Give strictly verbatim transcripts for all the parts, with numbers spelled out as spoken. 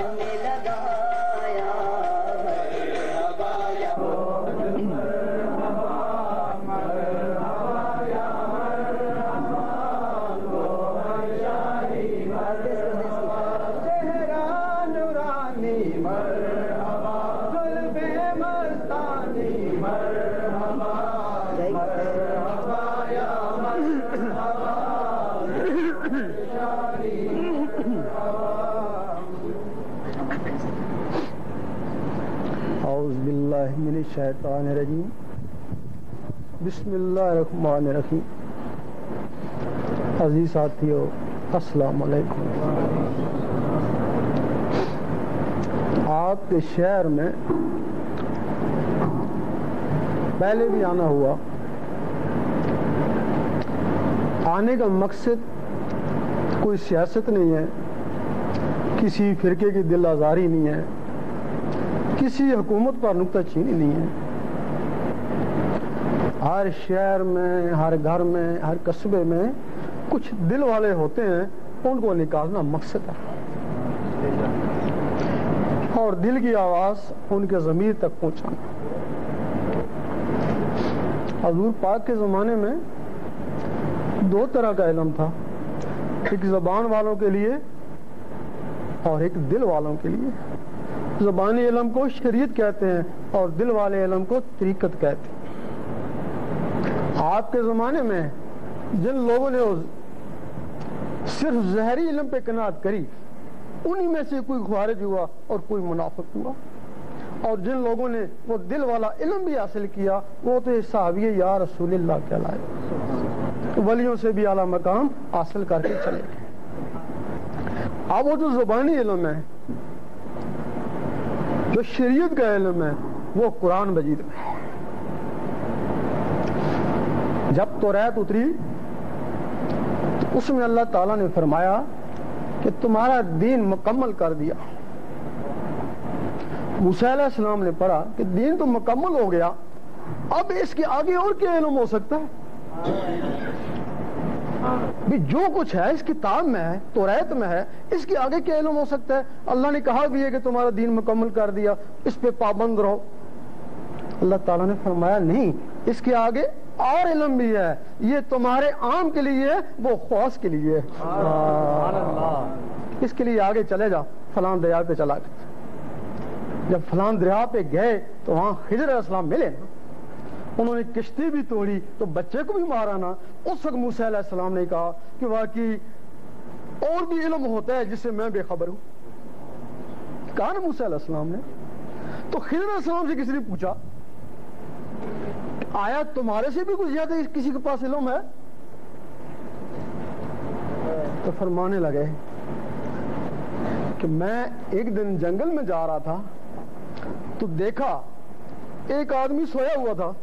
میں لگایا اعوذ باللہ من الشیطان الرجیم بسم اللہ الرحمن الرحیم. عزیز ساتھیو السلام علیکم. آپ کے شہر میں پہلے بھی آنا ہوا. آنے کا مقصد کوئی سیاست نہیں ہے, کسی فرقے کی دل آزاری نہیں ہے, کسی حکومت پر نکتہ چینی نہیں ہے. ہر شہر میں, ہر گھر میں, ہر قصبے میں کچھ دل والے ہوتے ہیں, ان کو نکالنا مقصد ہے, اور دل کی آواز ان کے ضمیر تک پہنچانا. حضور پاک کے زمانے میں دو طرح کا علم تھا, ایک زبان والوں کے لیے اور ایک دل والوں کے لیے. زبانی علم کو شریعت کہتے ہیں اور دل والے علم کو طریقت کہتے ہیں. آپ کے زمانے میں جن لوگوں نے صرف ظاہری علم پہ قناعت کری, انہی میں سے کوئی خارج ہوا اور کوئی منافق ہوا. اور جن لوگوں نے وہ دل والا علم بھی حاصل کیا, وہ تو صحابی یا رسول اللہ کہلائے, ولیوں سے بھی اعلیٰ مقام حاصل کر کے چلے گئے. اب وہ جو زبانی علم ہے, جو شریعت کا علم ہے, وہ قرآن مجید میں ہے. جب توریت اتری تو اس میں اللہ تعالیٰ نے فرمایا کہ تمہارا دین مکمل کر دیا. موسیٰ علیہ السلام نے پڑھا کہ دین تو مکمل ہو گیا, اب اس کے آگے اور کیا علم ہو سکتا ہے؟ بھی جو کچھ ہے اس کتاب میں ہے, توریت میں ہے, اس کے آگے کیا علم ہو سکتا ہے؟ اللہ نے کہا بھی ہے کہ تمہارا دین مکمل کر دیا, اس پہ پابند رہو. اللہ تعالیٰ نے فرمایا نہیں, اس کے آگے اور علم بھی ہے, یہ تمہارے عام کے لیے ہے, وہ خاص کے لیے ہے. اس کے لیے آگے چلے جا, فلاں دریا پہ چلا گیا. جب فلاں دریا پہ گئے تو وہاں خضر علیہ السلام ملے نا, انہوں نے کشتی بھی توڑی تو بچے کو بھی مارا نا. اس وقت موسیٰ علیہ السلام نے کہا کہ واقعی اور بھی علم ہوتا ہے جس سے میں بے خبر ہوں. کہا نا موسیٰ علیہ السلام نے. تو خضر علیہ السلام سے کسی نے پوچھا آیا تمہارے سے بھی کچھ زیادہ کسی کے پاس علم ہے؟ تو فرمانے لگے کہ میں ایک دن جنگل میں جا رہا تھا تو دیکھا ایک آدمی سویا ہوا تھا,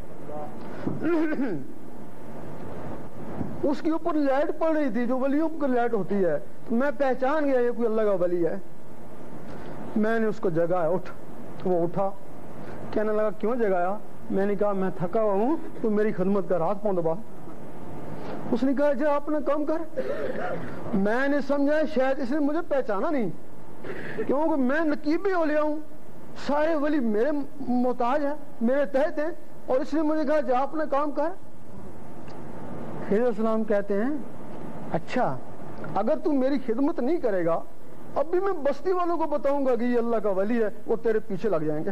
اس کے اوپر لائٹ پڑ رہی تھی جو ولیوں پر لائٹ ہوتی ہے. تو میں پہچان گیا یہ کوئی اللہ کا ولی ہے. میں نے اس کو جگایا, اٹھ. وہ اٹھا, کہنے لگا کیوں جگایا؟ میں نے کہا میں تھکا ہوا ہوں, تو میری خدمت کا رات پاؤں دبا. اس نے کہا جا اپنا کام کر. میں نے سمجھا شاید اس نے مجھے پہچانا نہیں, کیونکہ میں نقیب اولیاء ہوں, سارے ولی میرے محتاج ہیں, میرے تحت ہیں, اور اس نے مجھے کہا جا اپنا کام کر. خضر السلام کہتے ہیں اچھا اگر تم میری خدمت نہیں کرے گا, اب بھی میں بستی والوں کو بتاؤں گا کہ یہ اللہ کا ولی ہے, وہ تیرے پیچھے لگ جائیں گے.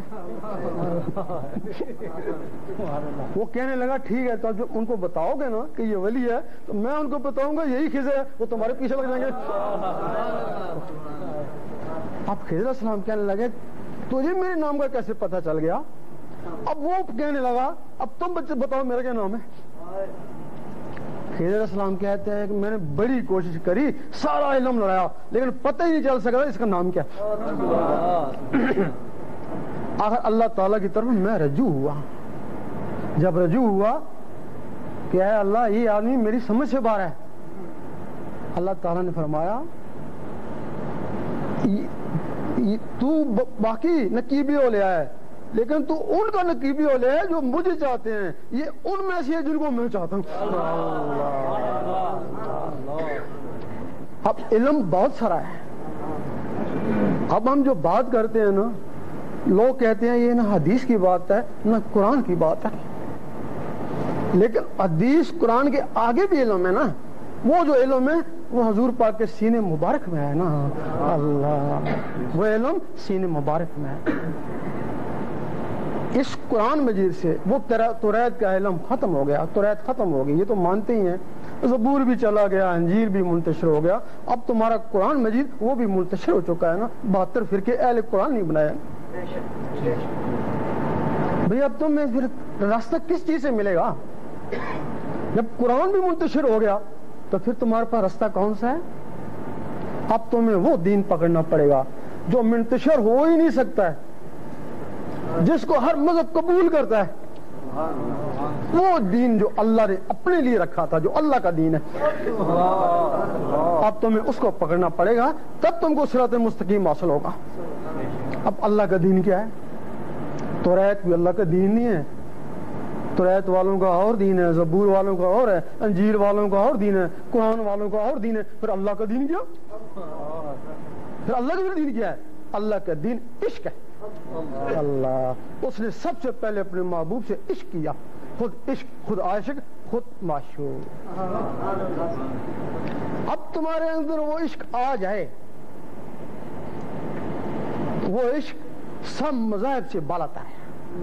وہ کہنے لگا ٹھیک ہے, تو جب ان کو بتاؤ گے نا کہ یہ ولی ہے تو میں ان کو بتاؤں گا یہی خضر ہے, وہ تمہارے پیچھے لگ جائیں گے. اب خضر السلام کہنے لگے تجھے میرے نام کا کیسے پتہ چل گیا؟ اب وہ کہنے لگا اب تم بچے بتاؤ میرا کیا نام ہے. خضر السلام کہتے ہیں کہ میں نے بڑی کوشش کری, سارا علم لڑایا, لیکن پتہ ہی نہیں چل سکا اس کا نام کیا. آخر اللہ تعالیٰ کی طرف میں رجوع ہوا. جب رجوع ہوا کہ اے اللہ یہ آدمی میری سمجھ سے باہر ہے, اللہ تعالیٰ نے فرمایا تو باقی نقیبی اولیاء ہے, لیکن تو ان کا نقیبی اولیاء ہے جو مجھے چاہتے ہیں, یہ ان میں سے جن کو میں چاہتا ہوں. اب علم بہت سارا ہے, اب ہم جو بات کرتے ہیں نا، لوگ کہتے ہیں یہ نہ حدیث کی بات ہے نہ قرآن کی بات ہے، لیکن حدیث قرآن کے آگے بھی علم ہے نا، وہ جو علم ہے وہ حضور پاک کے سینے مبارک میں ہے نا، اللہ وہ علم سینے مبارک میں ہے۔ اس قرآن مجید سے وہ توریت کا علم ختم ہو گیا، توریت ختم ہو گئی، یہ تو مانتے ہی ہیں، زبور بھی چلا گیا، انجیل بھی منتشر ہو گیا، اب تمہارا قرآن مجید وہ بھی منتشر ہو چکا ہے نا، بہتر فرقے اہل قرآن نہیں بنایا بھئی، اب تمہیں پھر راستہ کس چیز سے ملے گا؟ جب قرآن بھی منتشر ہو گیا تو پھر تمہارے پاس راستہ کون سا ہے؟ اب تمہیں وہ دین پکڑنا پڑے گا جو منتشر ہو ہی نہیں سکتا ہے، جس کو ہر مذہب قبول کرتا ہے، وہ دین جو اللہ نے اپنے لیے رکھا تھا، جو اللہ کا دین ہے، اب تمہیں اس کو پکڑنا پڑے گا، تب تم کو صراط مستقیم حاصل ہوگا۔ اب اللہ کا دین کیا ہے؟ توریت بھی اللہ کا دین نہیں ہے، توریت والوں کا اور دین ہے، زبور والوں کا اور ہے، انجیل والوں کا اور دین ہے، قرآن والوں کا اور دین ہے، پھر اللہ کا دین کیا؟ پھر اللہ کا دین کیا ہے؟ اللہ کا دین عشق ہے۔ اللہ اس نے سب سے پہلے اپنے محبوب سے عشق کیا، خود عشق، خود عاشق، خود معشوق۔ اب تمہارے اندر وہ عشق آ جائے، وہ عشق سب مذاہب سے بالاتا ہے۔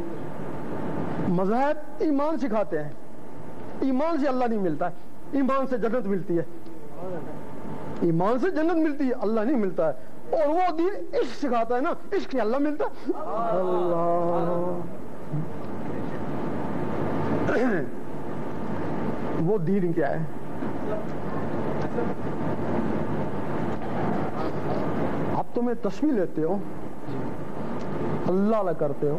مذاہب ایمان سکھاتے ہیں، ایمان سے اللہ نہیں ملتا ہے، ایمان سے جنت ملتی ہے، ایمان سے جنت ملتی ہے، اللہ نہیں ملتا ہے۔ اور وہ دین عشق سکھاتا ہے نا، عشق سے اللہ ملتا ہے۔ اللہ وہ دین کیا ہے؟ اب تمہیں تسبیح لیتے ہو، اللہ اللہ کرتے ہو،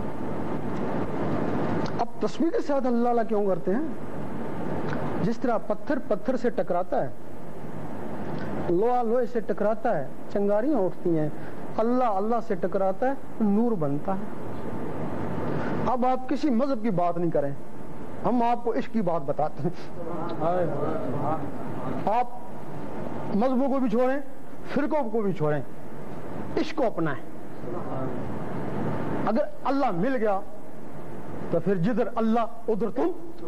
اب تسبیح کے ساتھ اللہ اللہ کیوں کرتے ہیں؟ جس طرح پتھر پتھر سے ٹکراتا ہے، لوہا لوہے سے ٹکراتا ہے، چنگاریاں اٹھتی ہیں، اللہ اللہ سے ٹکراتا ہے، نور بنتا ہے۔ اب آپ کسی مذہب کی بات نہیں کریں، ہم آپ کو عشق کی بات بتاتے ہیں۔ آپ مذہبوں کو بھی چھوڑیں، فرقوں کو بھی چھوڑیں، عشق کو اپنائیں۔ اگر اللہ مل گیا تو پھر جدھر اللہ ادھر تم۔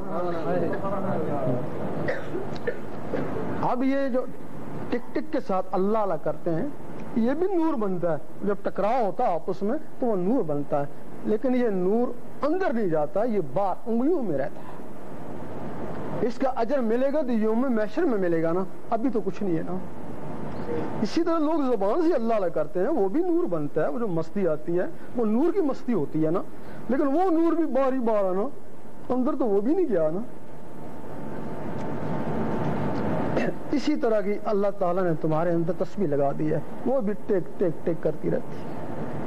اب یہ جو ٹک ٹک کے ساتھ اللہ اللہ کرتے ہیں، یہ بھی نور بنتا ہے، جب ٹکراؤ ہوتا ہے آپس میں تو وہ نور بنتا ہے، لیکن یہ نور اندر نہیں جاتا، یہ باہر انگلیوں میں رہتا ہے۔ اس کا اجر ملے گا تو یوم محشر میں ملے گا نا، ابھی تو کچھ نہیں ہے نا۔ اسی طرح لوگ زبان سے اللہ اللہ کرتے ہیں، وہ بھی نور بنتا ہے، وہ جو مستی آتی ہے وہ نور کی مستی ہوتی ہے نا، لیکن وہ نور بھی باہر ہی باہر ہے نا، اندر تو وہ بھی نہیں گیا نا۔ اسی طرح کی اللہ تعالیٰ نے تمہارے اندر تسبیح لگا دی ہے، وہ بھی ٹک ٹک ٹک کرتی رہتی ہے۔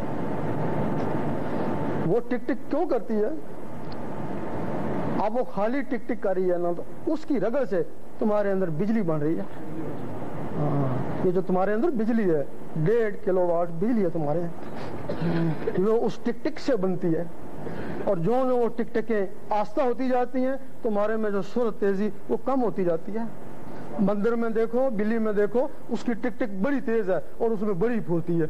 وہ ٹک ٹک کیوں کرتی ہے؟ اب وہ خالی ٹک ٹک کر رہی ہے نا، تو اس کی رگڑ سے تمہارے اندر بجلی بن رہی ہے۔ یہ جو تمہارے اندر بجلی ہے، ڈیڑھ کلو واٹ بجلی ہے تمہارے، وہ اس ٹک ٹک سے بنتی ہے، اور جو وہ ٹک ٹکیں آہستہ ہوتی جاتی ہیں، تمہارے میں جو سرعت تیزی وہ کم ہوتی جاتی ہے۔ بندر میں دیکھو، بلی میں دیکھو، اس کی ٹک ٹک بڑی تیز ہے اور اس میں بڑی پھرتی ہے۔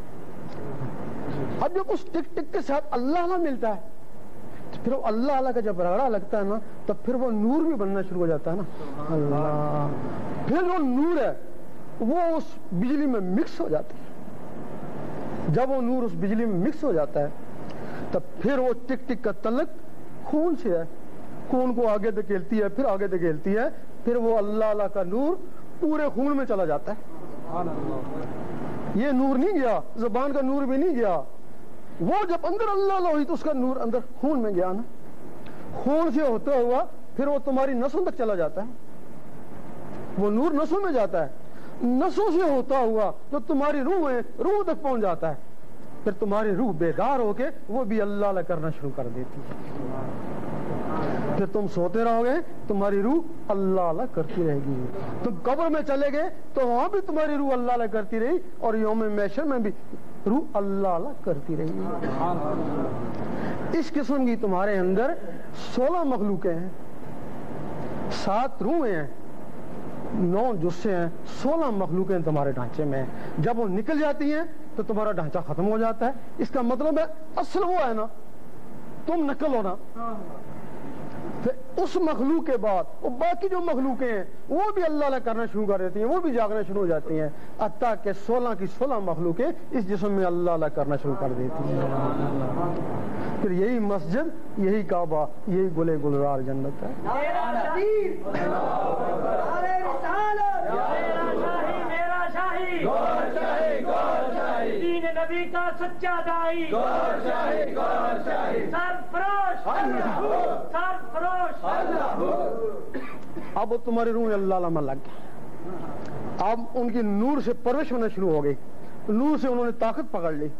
اب جب اس ٹک ٹک کے ساتھ اللہ نہ ملتا ہے، پھر وہ اللہ اللہ کا جب رگڑا لگتا ہے نا، تب پھر وہ نور بھی بننا شروع ہو جاتا ہے نا۔ اللہ پھر وہ نور ہے وہ اس بجلی میں مکس ہو جاتا ہے۔ جب وہ نور اس بجلی میں مکس ہو جاتا ہے تب پھر وہ ٹک ٹک کا تعلق خون سے ہے، خون کو آگے دھکیلتی ہے، پھر آگے دھکیلتی ہے، پھر وہ اللہ اللہ کا نور پورے خون میں چلا جاتا ہے۔ یہ نور نہیں گیا، زبان کا نور بھی نہیں گیا، وہ جب اندر اللہ اللہ ہوئی تو اس کا نور اندر خون میں گیا نا، خون سے ہوتا ہوا پھر وہ تمہاری نسوں تک چلا جاتا ہے، وہ نور نسوں میں جاتا ہے، نسوں سے ہوتا ہوا جو تمہاری روح ہے، روح تک پہنچ جاتا ہے، پھر تمہاری روح بیدار ہو کے وہ بھی اللہ اللہ کرنا شروع کر دیتی ہے۔ پھر تم سوتے رہو گے، تمہاری روح اللہ اللہ کرتی رہے گی، تم قبر میں چلے گئے تو وہاں بھی تمہاری روح اللہ اللہ کرتی رہی، اور یوم محشر میں بھی روح اللہ اللہ کرتی رہی۔ اس قسم کی تمہارے اندر سولہ مخلوقیں ہیں، سات روحیں ہیں، نو جزے ہیں، سولہ مخلوقیں تمہارے ڈھانچے میں ہیں، جب وہ نکل جاتی ہیں تو تمہارا ڈھانچہ ختم ہو جاتا ہے. اس کا مطلب ہے اصل وہ ہے نا، تم نقل ہو نا. پھر اس مخلوق کے بعد وہ باقی جو مخلوقیں ہیں وہ بھی اللہ اللہ کرنا شروع کر دیتی ہیں، وہ بھی جاگنا شروع ہو جاتی ہیں، حتیٰ کہ سولہ کی سولہ مخلوقیں اس جسم میں اللہ اللہ کرنا شروع کر دیتی ہیں. پھر یہی مسجد، یہی کعبہ، یہی گلے گلزار جنت ہے. نبی کا سچا دائی، سرفروش سرفروش. اب تمہاری روح اللہ علامہ لگ گئی، اب ان کی نور سے پرورش ہونا شروع ہو گئی، نور سے انہوں نے طاقت پکڑ لی.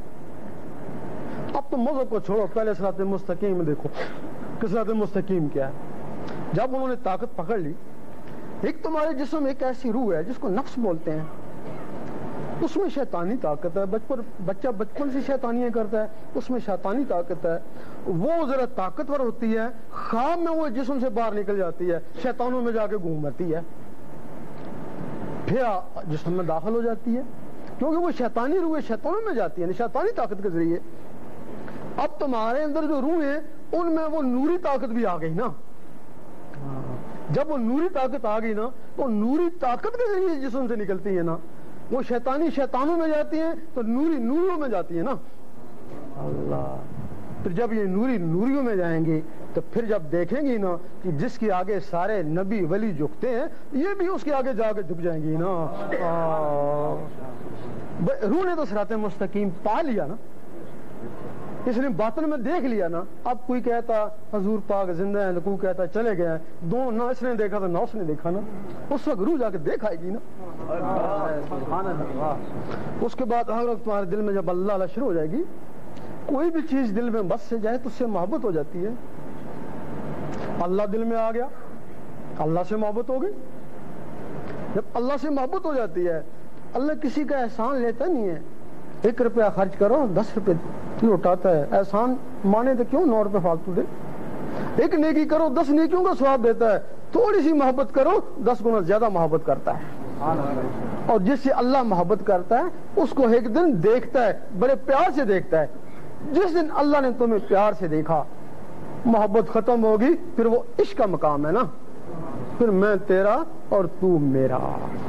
اب تم مذہب کو چھوڑو، پہلے صراط مستقیم دیکھو کہ صراط مستقیم کیا ہے. جب انہوں نے طاقت پکڑ لی، ایک تمہارے جسم ایک ایسی روح ہے جس کو نفس بولتے ہیں، اس میں شیطانی طاقت ہے. بچپن بچہ بچپن سے شیطانیاں کرتا ہے، اس میں شیطانی طاقت ہے، وہ ذرا طاقتور ہوتی ہے، خواب میں وہ جسم سے باہر نکل جاتی ہے، شیطانوں میں جا کے گھومتی ہے، پھر جسم میں داخل ہو جاتی ہے، کیونکہ وہ شیطانی روح شیطانوں میں جاتی ہے، شیطانی طاقت کے ذریعے. اب تمہارے اندر جو روح ہے ان میں وہ نوری طاقت بھی آ گئی نا. جب وہ نوری طاقت آ گئی نا تو نوری طاقت کے ذریعے جسم سے نکلتی ہے نا، وہ شیطانی شیطانوں میں جاتی ہیں تو نوری نوریوں میں جاتی ہے نا. اللہ. پھر جب یہ نوری نوریوں میں جائیں گی تو پھر جب دیکھیں گی نا کہ جس کے آگے سارے نبی ولی جھکتے ہیں، یہ بھی اس کے آگے جا کے جھک جائیں گی نا. روح نے تو صراط مستقیم پا لیا نا، اس نے باطن میں دیکھ لیا نا. اب کوئی کہتا حضور پاک زندہ ہیں، کوئی کہتا چلے گئے ہیں، دو نہ اس نے دیکھا تو نہ اس نے دیکھا نا. اس وقت روح جا کے دیکھ آئے گی نا. اس کے بعد ہر وقت تمہارے دل میں جب اللہ اللہ شروع ہو جائے گی، کوئی بھی چیز دل میں بس سے جائے تو اس سے محبت ہو جاتی ہے. اللہ دل میں آ گیا، اللہ سے محبت ہو گئی. جب اللہ سے محبت ہو جاتی ہے، اللہ کسی کا احسان لیتا نہیں ہے. ایک روپیہ خرچ کرو دس روپے لوٹاتا ہے. احسان مانے تو کیوں نو روپے فالتو دے. ایک نیکی کرو دس نیکیوں کا ثواب دیتا ہے. تھوڑی سی محبت کرو دس گنا زیادہ محبت کرتا ہے. اور جس سے اللہ محبت کرتا ہے اس کو ایک دن دیکھتا ہے، بڑے پیار سے دیکھتا ہے. جس دن اللہ نے تمہیں پیار سے دیکھا، محبت ختم ہوگی، پھر وہ عشق کا مقام ہے نا. پھر میں تیرا اور تو میرا،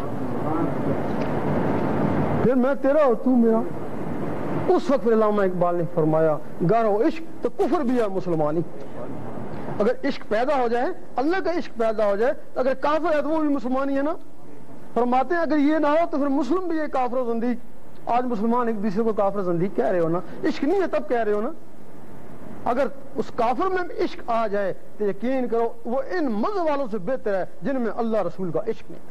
پھر میں تیرا اور تو میرا. اس وقت علامہ اقبال نے فرمایا گارو عشق تو کفر بھی ہے مسلمانی. اگر عشق پیدا ہو جائے، اللہ کا عشق پیدا ہو جائے، اگر کافر ہے تو وہ بھی مسلمانی ہے نا. فرماتے ہیں اگر یہ نہ ہو تو پھر مسلم بھی ہے کافر و زندیق. آج مسلمان ایک دوسرے کو کافر زندیق کہہ رہے ہو نا، عشق نہیں ہے تب کہہ رہے ہو نا. اگر اس کافر میں عشق آ جائے تو یقین کرو وہ ان مذہب والوں سے بہتر ہے جن میں اللہ رسول کا عشق نہیں.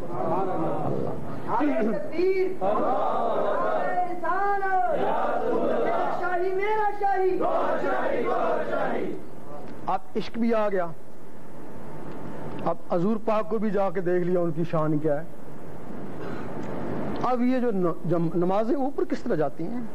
اب عشق بھی آ گیا، اب حضور پاک کو بھی جا کے دیکھ لیا ان کی شان کیا ہے. اب یہ جو نمازیں اوپر کس طرح جاتی ہیں،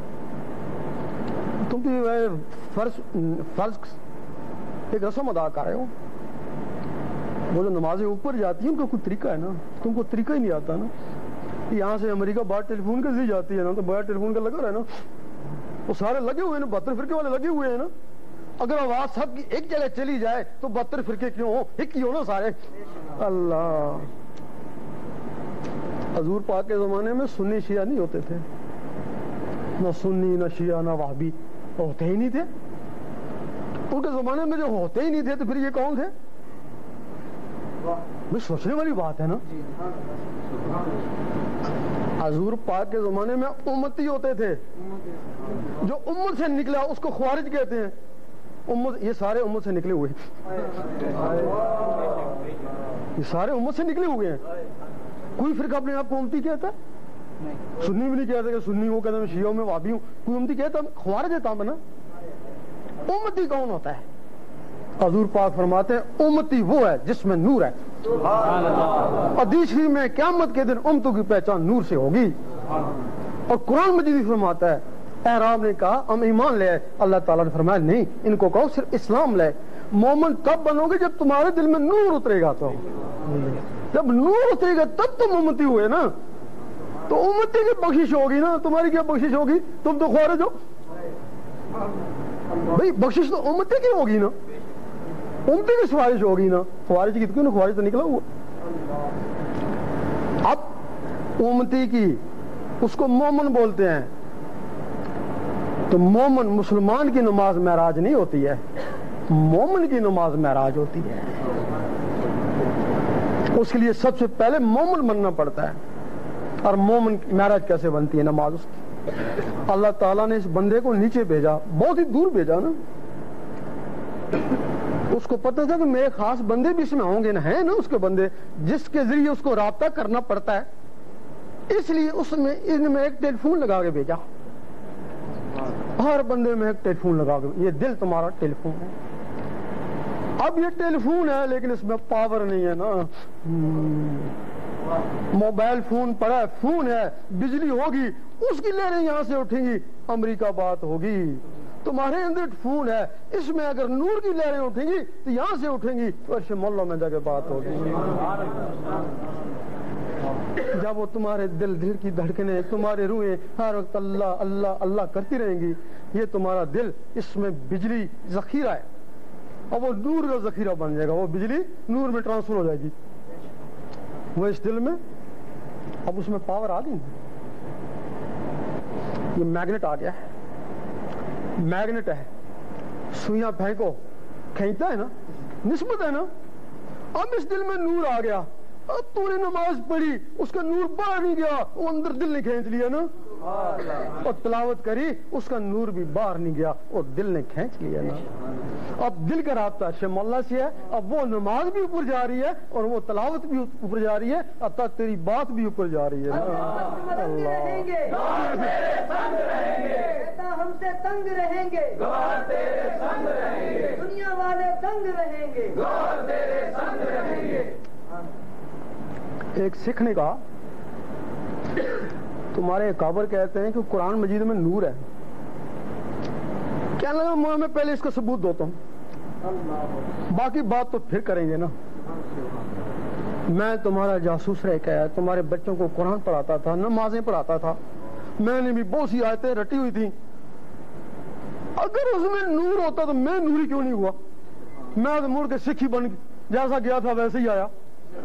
تم تو فرض فرض ایک رسم ادا کر رہے ہو. وہ جو نمازیں اوپر جاتی ہیں ان کا کوئی طریقہ ہے نا، تم کو طریقہ ہی نہیں آتا نا. یہاں سے امریکہ باہر ٹیلی فون کے ذریعے جاتی ہے نا، تو باہر ٹیلی فون کا لگا رہا ہے نا، وہ سارے لگے ہوئے ہیں نا، بہتر فرقے والے لگے ہوئے ہیں نا. اگر آواز سب کی ایک جگہ چلی جائے تو بہتر فرقے کیوں ہو، ایک ہی ہو نا سارے. اللہ. حضور پاک کے زمانے میں سنی شیعہ نہیں ہوتے تھے، نہ سنی نہ شیعہ نہ وہابی، ہوتے ہی نہیں تھے. ان کے زمانے میں جو ہوتے ہی نہیں تھے تو پھر یہ کون تھے؟ سوچنے والی بات ہے نا. حضور پاک کے زمانے میں امتی ہوتے تھے، جو امت سے نکلا اس کو خوارج کہتے ہیں. امت، یہ سارے امت سے نکلے ہوئے ہیں، یہ سارے امت سے نکلے ہوئے ہیں. کوئی فرقہ اپنے آپ کو امتی کہتا ہے؟ سنی بھی نہیں کہتا کہ سنی ہوں، کہتا میں شیعہ ہوں، میں وہابی ہوں. کوئی امتی کہتا خوارج ہے تھا نا. امتی کون ہوتا ہے؟ حضور پاک فرماتے ہیں امتی وہ ہے جس میں نور ہے. حدیث شریف میں قیامت کے دن امتوں کی پہچان نور سے ہوگی. اور قرآن مجید فرماتا ہے، احرام نے کہا ہم ایمان لے آئے، اللہ تعالیٰ نے فرمایا نہیں، ان کو کہو صرف اسلام لے. مومن تب بنو گے جب تمہارے دل میں نور اترے گا. تو جب نور اترے گا تب تم امتی ہوئے نا, تو امتی کی بخشش ہوگی نا, تمہاری کیا بخشش ہوگی؟ تم تو خوارج ہو بھائی, بخشش تو امتی کی ہوگی نا, امتی کی سفارش ہوگی نا, خوارج کی کیوں نا, خوارج تو نکلا ہوا. اب امتی کی اس کو مومن بولتے ہیں, تو مومن مسلمان کی نماز معراج نہیں ہوتی ہے, مومن کی نماز معراج ہوتی ہے. اس کے لیے سب سے پہلے مومن بننا پڑتا ہے. اور مومن معراج کیسے بنتی ہے؟ نماز اس کی. اللہ تعالیٰ نے اس بندے کو نیچے بھیجا, بہت ہی دور بھیجا نا. اس کو پتہ تھا کہ میرے خاص بندے بھی اس میں ہوں گے نا, ہیں نا اس کے بندے جس کے ذریعے اس کو رابطہ کرنا پڑتا ہے. اس لیے اس میں ان میں ایک ٹیلی فون لگا کے بھیجا, ہر بندے میں ایک ٹیلی فون لگا کے, یہ دل تمہارا ٹیلی فون ہے. اب یہ ٹیلی فون ہے لیکن اس میں پاور نہیں ہے نا. موبائل فون پڑا ہے, فون ہے, بجلی ہوگی, اس کی لہریں یہاں سے اٹھیں گی, امریکہ بات ہوگی. تمہارے اندر فون ہے, اس میں اگر نور کی لہریں اٹھیں گی تو یہاں سے اٹھیں گی, عرش مولا میں جا کے بات ہوگی. جب وہ تمہارے دل دل کی دھڑکنیں, تمہارے روحیں ہر وقت اللہ اللہ اللہ کرتی رہیں گی, یہ تمہارا دل اس میں بجلی ذخیرہ ہے, اور وہ نور کا ذخیرہ بن جائے گا. وہ بجلی نور میں ٹرانسفر ہو جائے گی, وہ اس دل میں. اب اس میں پاور آ گئی, یہ میگنیٹ آ گیا ہے, میگنیٹ ہے, سوئیاں پھینکو کھینچتا ہے نا, نسبت ہے نا. اب اس دل میں نور آ گیا, اب تو نے نماز پڑھی, اس کا نور باہر نہیں گیا, وہ اندر دل نے کھینچ لیا نا. اور تلاوت کری, اس کا نور بھی باہر نہیں گیا, وہ دل نے کھینچ لیا نا. اب دل کا رابطہ شم اللہ سے ہے, اب وہ نماز بھی اوپر جا رہی ہے اور وہ تلاوت بھی اوپر جا رہی ہے, اب تک تیری بات بھی اوپر جا رہی ہے. ہم سے تنگ رہیں گے, دنیا والے تنگ رہیں گے. ایک سکھ نے کہا, تمہارے کابر کہتے ہیں کہ قرآن مجید میں نور ہے. کہنے لگا میں پہلے اس کا ثبوت دیتا ہوں, باقی بات تو پھر کریں گے نا. میں تمہارا جاسوس رہ کے آیا, تمہارے بچوں کو قرآن پڑھاتا تھا, نمازیں پڑھاتا تھا, میں نے بھی بہت سی آیتیں رٹی ہوئی تھی. اگر اس میں نور ہوتا تو میں نوری کیوں نہیں ہوا؟ میں تو مڑ کے سکھی بن جیسا گیا تھا ویسے ہی آیا.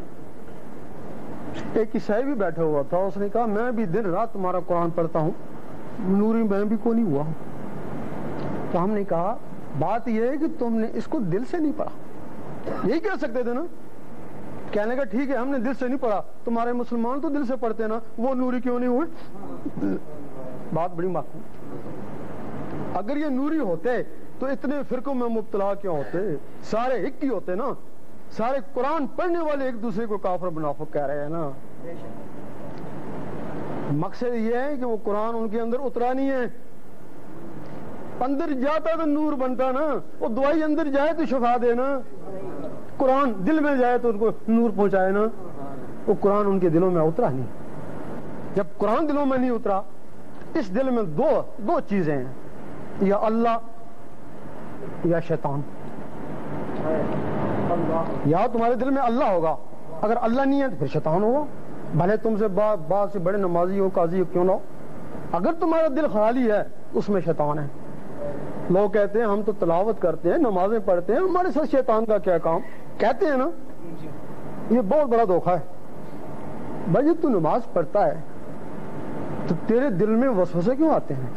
ایک عیسائی بھی بیٹھا ہوا تھا, اس نے کہا میں بھی دن رات تمہارا قرآن پڑھتا ہوں, نوری میں بھی کو نہیں ہوا. تو ہم نے کہا بات یہ ہے کہ تم نے اس کو دل سے نہیں پڑھا. یہی کہہ سکتے تھے نا, کہنے کا ٹھیک ہے ہم نے دل سے نہیں پڑھا, تمہارے مسلمان تو دل سے پڑھتے نا, وہ نوری کیوں نہیں ہوئے؟ بات بڑی بات ہے. اگر یہ نوری ہوتے تو اتنے فرقوں میں مبتلا کیوں ہوتے؟ سارے ایک ہی ہوتے نا, سارے قرآن پڑھنے والے ایک دوسرے کو کافر منافق کہہ رہے ہیں نا. مقصد یہ ہے کہ وہ قرآن ان کے اندر اترا نہیں ہے, اندر جاتا تو نور بنتا نا. وہ دوائی اندر جائے تو شفا دے نا, قرآن دل میں جائے تو ان کو نور پہنچائے نا. وہ قرآن ان کے دلوں میں اترا نہیں. جب قرآن دلوں میں نہیں اترا, اس دل میں دو دو چیزیں ہیں, یا اللہ یا شیطان. یا تمہارے دل میں اللہ ہوگا, اگر اللہ نہیں ہے تو پھر شیطان ہوگا, بھلے تم سے بعد بعد سے بڑے نمازی ہو, قاضی ہو, کیوں نہ ہو. اگر تمہارا دل خالی ہے اس میں شیطان ہے. لوگ کہتے ہیں ہم تو تلاوت کرتے ہیں, نمازیں پڑھتے ہیں, ہمارے ساتھ شیطان کا کیا کام, کہتے ہیں نا. یہ بہت بڑا دھوکہ ہے. بھائی جب تو نماز پڑھتا ہے تو تیرے دل میں وسوسے کیوں آتے ہیں؟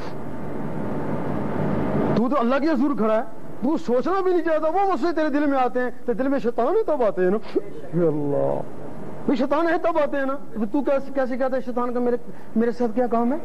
تو تو اللہ کے حضور کھڑا ہے, تو سوچنا بھی نہیں چاہتا, وہ وسوسے تیرے دل میں آتے ہیں تو دل میں شیطان ہے تب آتے ہیں نا. اللہ بھائی شیطان ہے تب آتے ہیں نا. تو کیسے کیسے کہتا ہے شیطان کا میرے میرے ساتھ کیا کام ہے؟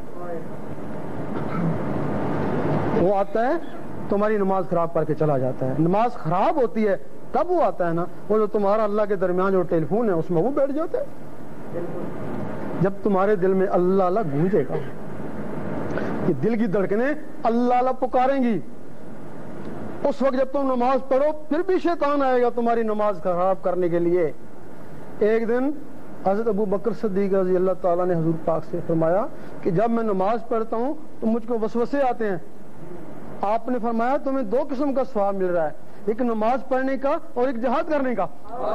وہ آتا ہے تمہاری نماز خراب کر کے چلا جاتا ہے. نماز خراب ہوتی ہے تب وہ آتا ہے نا. وہ جو تمہارا اللہ کے درمیان جو ٹیلی فون ہے اس میں وہ بیٹھ جاتا ہے. جب تمہارے دل میں اللہ اللہ گونجے گا, کہ دل کی دھڑکنیں اللہ اللہ پکاریں گی, اس وقت جب تم نماز پڑھو پھر بھی شیطان آئے گا تمہاری نماز خراب کرنے کے لیے. ایک دن حضرت ابو بکر صدیق رضی اللہ تعالیٰ نے حضور پاک سے فرمایا کہ جب میں نماز پڑھتا ہوں تو مجھ کو وسوسے آتے ہیں. آپ نے فرمایا تمہیں دو قسم کا ثواب مل رہا ہے, ایک نماز پڑھنے کا اور ایک جہاد کرنے کا.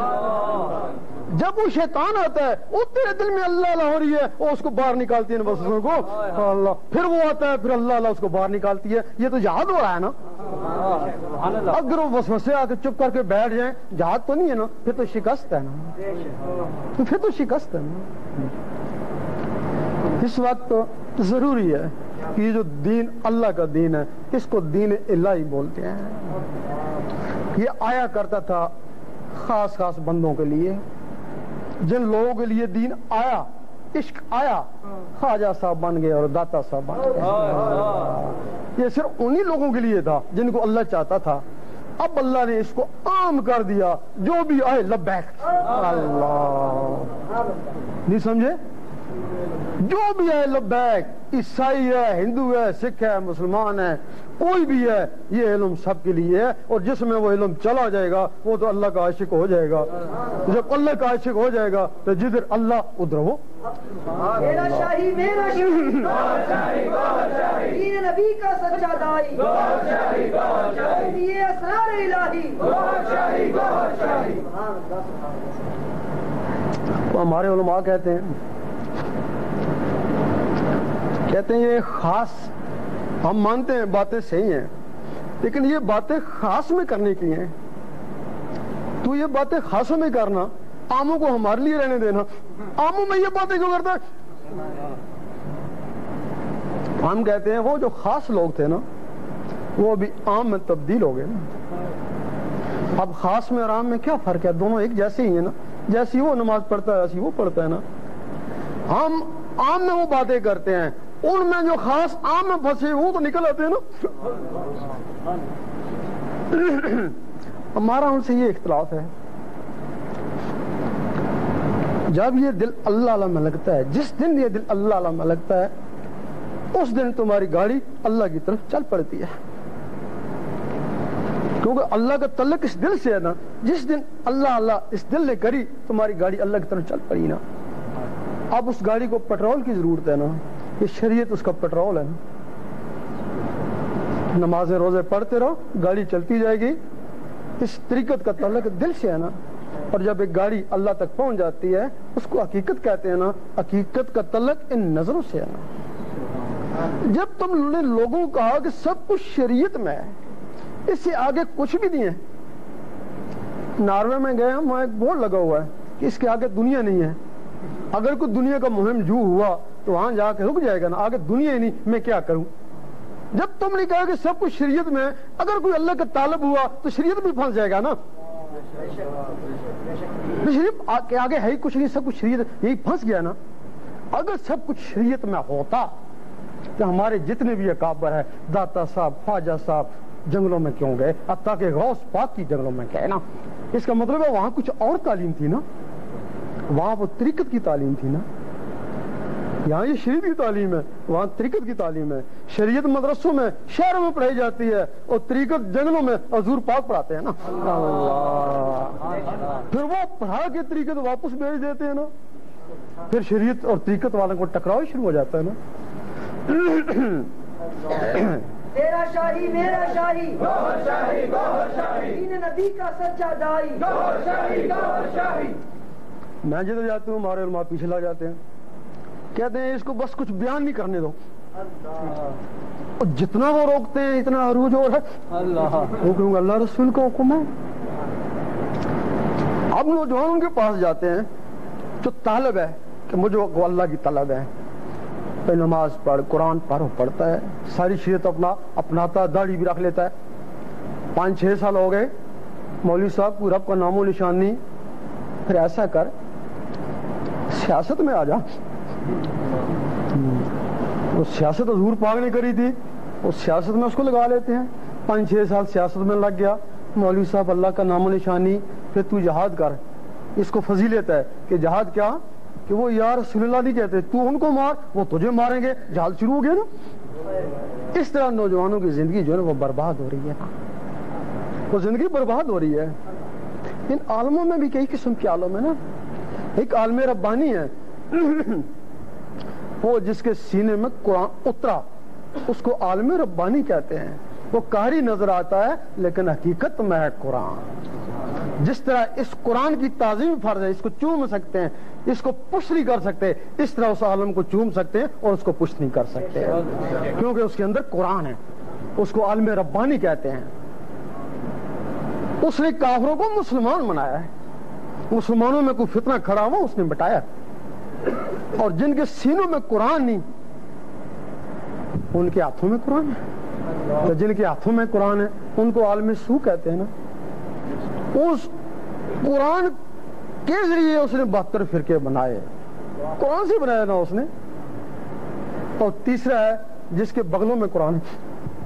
جب وہ شیطان آتا ہے وہ تیرے دل میں اللہ اللہ ہو رہی ہے وہ اس کو باہر نکالتی ہے وسوسوں کو اللہ, پھر وہ آتا ہے پھر اللہ اللہ اس کو باہر نکالتی ہے. یہ تو جہاد ہو رہا ہے نا. اگر وہ وسوسے آ کے چپ کر کے بیٹھ جائیں جہاد تو نہیں ہے نا, پھر تو شکست ہے نا, پھر تو شکست ہے نا. اس وقت ضروری ہے کہ یہ جو دین اللہ کا دین ہے اس کو دین الہی بولتے ہیں. یہ آیا کرتا تھا خاص خاص بندوں کے لیے, جن لوگوں کے لیے دین آیا, عشق آیا, خواجہ صاحب بن گئے اور داتا صاحب بن گئے. یہ صرف انہی لوگوں کے لیے تھا جن کو اللہ چاہتا تھا. اب اللہ نے اس کو عام کر دیا, جو بھی آئے لبیک. اللہ نہیں سمجھے, جو بھی ہے لبیک, عیسائی ہے, ہندو ہے, سکھ ہے, مسلمان ہے, کوئی بھی ہے, یہ علم سب کے لیے ہے. اور جس میں وہ علم چلا جائے گا وہ تو اللہ کا عاشق ہو جائے گا. جب اللہ کا عاشق ہو جائے گا تو جدھر اللہ ادھر وہ. میرا شاہی میرا شاہی دین نبی کا سچا دائی, یہ اسرار الہی. ہمارے علماء کہتے ہیں کہتے ہیں یہ خاص, ہم مانتے ہیں باتیں صحیح ہیں لیکن یہ باتیں خاص میں کرنے کی ہیں. تو یہ باتیں خاصوں میں کرنا, عاموں کو ہمارے لیے رہنے دینا. عاموں میں یہ باتیں کیوں کرتا ہے؟ ہم کہتے ہیں وہ جو خاص لوگ تھے نا وہ ابھی عام میں تبدیل ہو گئے نا. اب خاص میں اور عام میں کیا فرق ہے؟ دونوں ایک جیسے ہی ہیں نا. جیسی وہ نماز پڑھتا ہے ایسی وہ پڑھتا ہے نا. ہم عام میں وہ باتیں کرتے ہیں, ان میں جو خاص عام میں پھنسے وہ تو نکل آتے ہیں نا. ہمارا ان سے یہ اختلاف ہے. جب یہ دل اللہ اللہ میں لگتا ہے, جس دن یہ دل اللہ اللہ میں لگتا ہے اس دن تمہاری گاڑی اللہ کی طرف چل پڑتی ہے. کیونکہ اللہ کا تعلق اس دل سے ہے نا. جس دن اللہ اللہ اس دل نے کری تمہاری گاڑی اللہ کی طرف چل پڑی نا. اب اس گاڑی کو پیٹرول کی ضرورت ہے نا, یہ شریعت اس کا پیٹرول ہے نا. نمازیں روزے پڑھتے رہو گاڑی چلتی جائے گی. اس طریقت کا تعلق دل سے ہے نا. اور جب ایک گاڑی اللہ تک پہنچ جاتی ہے اس کو حقیقت کہتے ہیں نا. حقیقت کا تعلق ان نظروں سے ہے نا. جب تم نے لوگوں کو کہا کہ سب کچھ شریعت میں ہے, اس سے آگے کچھ بھی نہیں ہے. ناروے میں گئے ہم, وہاں ایک بورڈ لگا ہوا ہے کہ اس کے آگے دنیا نہیں ہے. اگر کوئی دنیا کا مہم جو ہوا تو وہاں جا کے رک جائے گا نا, آگے دنیا ہی نہیں, میں کیا کروں. جب تم نے کہا کہ سب کچھ شریعت میں ہے, اگر کوئی اللہ کا طالب ہوا تو شریعت بھی پھنس جائے گا نا. شریعت آگے ہے ہی کچھ نہیں, سب کچھ شریعت, یہی پھنس گیا نا. اگر سب کچھ شریعت میں ہوتا تو ہمارے جتنے بھی اکابر ہے, داتا صاحب, خواجہ صاحب, جنگلوں میں کیوں گئے؟ حتیٰ کہ غوث پاک کی جنگلوں میں گئے نا. اس کا مطلب ہے وہاں کچھ اور تعلیم تھی نا, وہاں وہ طریقت کی تعلیم تھی نا. یہاں یہ شریعت کی تعلیم ہے, وہاں طریقت کی تعلیم ہے. شریعت مدرسوں میں شہروں میں پڑھائی جاتی ہے اور طریقت جنگلوں میں حضور پاک پڑھاتے ہیں نا. پھر وہ پڑھا کے طریقت واپس بھیج دیتے ہیں نا. پھر شریعت اور طریقت والوں کو ٹکراؤ شروع ہو جاتا ہے نا. تیرا شاہی میرا شاہی دین نبی کا سچا دائی. میں جدھر جاتا ہوں ہمارے علماء پیچھے لا جاتے ہیں, کہتے ہیں اس کو بس کچھ بیان نہیں کرنے دو. اور جتنا وہ روکتے ہیں اتنا عروج اور ہے. وہ کہوں گا اللہ رسول کا حکم ہے. اب نوجوانوں کے پاس جاتے ہیں جو طالب ہے کہ مجھے وہ اللہ کی طلب ہے, پہ نماز پڑھ, قرآن پڑھ, پڑھتا ہے, ساری شریعت اپنا اپناتا, داڑھی بھی رکھ لیتا ہے. پانچ چھ سال ہو گئے, مولوی صاحب کو رب کا نام و نشان نہیں. پھر ایسا کر سیاست میں آ جا. وہ سیاست حضور پاک نے کری تھی, اس سیاست میں اس کو لگا لیتے ہیں. پانچ چھ سال سیاست میں لگ گیا, مولوی صاحب اللہ کا نام و نشانی. پھر تو جہاد کر. اس کو فضیلت ہے کہ جہاد کیا کہ وہ یا رسول اللہ نہیں کہتے, تو ان کو مار وہ تجھے ماریں گے. جہاد شروع ہو گیا نا. اس طرح نوجوانوں کی زندگی جو ہے وہ برباد ہو رہی ہے, وہ زندگی برباد ہو رہی ہے. ان عالموں میں بھی کئی قسم کے عالم ہے نا. ایک عالم ربانی ہے وہ جس کے سینے میں قرآن اترا, اس کو عالم ربانی کہتے ہیں. وہ قاری نظر آتا ہے لیکن حقیقت میں ہے قرآن. جس طرح اس قرآن کی تعظیم فرض ہے, اس کو چوم سکتے ہیں, اس کو پش نہیں کر سکتے, اس طرح اس عالم کو چوم سکتے ہیں اور اس کو پش نہیں کر سکتے, کیونکہ اس کے اندر قرآن ہے. اس کو عالم ربانی کہتے ہیں. اس نے کافروں کو مسلمان بنایا ہے, مسلمانوں میں کوئی فتنہ کھڑا ہوا اس نے بٹایا, اور جن کے سینوں میں قرآن نہیں ان کے ہاتھوں میں قرآن ہے. تو جن کے ہاتھوں میں قرآن ہے ان کو عالم سو کہتے ہیں نا. اس قرآن کے ذریعے اس نے بہتر فرقے بنائے, قرآن سے بنایا نا اس نے. اور تیسرا ہے جس کے بغلوں میں قرآن ہے,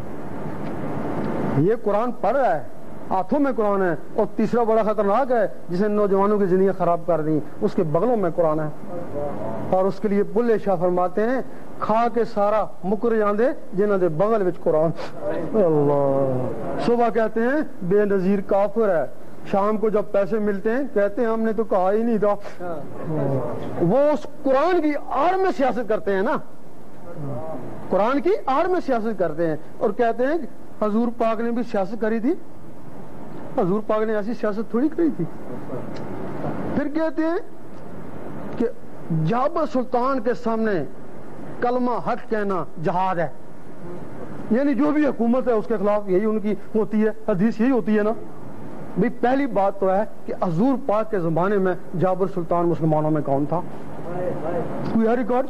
یہ قرآن پڑھ رہا ہے, ہاتھوں میں قرآن ہے. اور تیسرا بڑا خطرناک ہے جسے نوجوانوں کی زندگی خراب کر دی, اس کے بغلوں میں قرآن ہے. اور اس کے لیے بلے شاہ فرماتے ہیں کھا کے سارا مکر جاندے جنہاں دے بغل وچ قرآن. اللہ, صبح کہتے ہیں بے نظیر کافر ہے, شام کو جب پیسے ملتے ہیں کہتے ہیں ہم نے تو کہا ہی نہیں تھا. وہ اس قرآن کی آڑ میں سیاست کرتے ہیں نا, قرآن کی آڑ میں سیاست کرتے ہیں اور کہتے ہیں کہ حضور پاک نے بھی سیاست کری تھی. حضور پاک نے ایسی سیاست تھوڑی کری تھی. پھر کہتے ہیں کہ جابر سلطان کے سامنے کلمہ حق کہنا جہاد ہے, یعنی جو بھی حکومت ہے اس کے خلاف یہی ان کی ہوتی ہے, حدیث یہی ہوتی ہے نا. بھی پہلی بات تو ہے کہ حضور پاک کے زمانے میں جابر سلطان مسلمانوں میں کون تھا؟ کوئی ہے ریکارڈ؟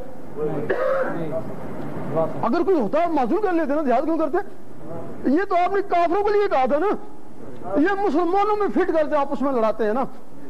اگر کوئی ہوتا معذور کر لیتے نا, جہاد کیوں کرتے؟ یہ تو آپ نے کافروں کے لیے کہا تھا نا, یہ مسلمانوں میں فٹ کرتے آپس میں لڑاتے ہیں نا.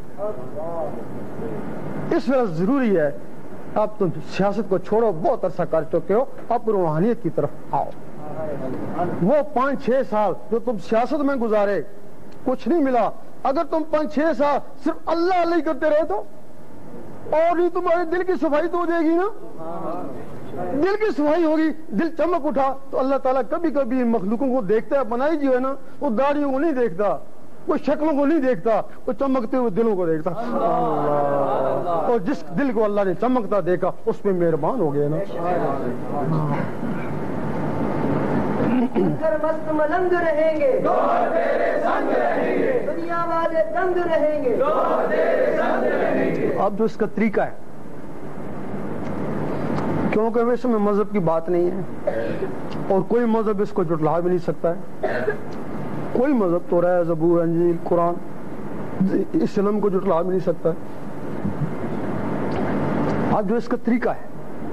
اس وجہ ضروری ہے اب تم سیاست کو چھوڑو, بہت عرصہ کر چکے ہو, اب روحانیت کی طرف آؤ. وہ پانچ چھ سال جو تم سیاست میں گزارے کچھ نہیں ملا. اگر تم پانچ چھ سال صرف اللہ اللہ کرتے رہے تو, اور یہ تمہارے دل کی صفائی تو ہو جائے گی نا. دل کی صفائی ہوگی, دل چمک اٹھا تو اللہ تعالیٰ کبھی کبھی مخلوقوں کو دیکھتا ہے, بنائی جو ہے نا وہ داڑھیوں کو نہیں دیکھتا, وہ شکلوں کو نہیں دیکھتا, وہ چمکتے ہوئے دلوں کو دیکھتا. اور جس دل کو اللہ نے چمکتا دیکھا اس پہ مہربان ہو گئے نا. اگر مست ملنگ رہیں گے دنیا والے دنگ رہیں گے. اب جو اس کا طریقہ ہے, کیونکہ ویسے میں مذہب کی بات نہیں ہے اور کوئی مذہب اس کو جھٹلا بھی نہیں سکتا ہے. کوئی مذہب تو رہا ہے, زبور, انجیل, قرآن, اس علم کو جھٹلا بھی نہیں سکتا ہے. اب جو اس کا طریقہ ہے,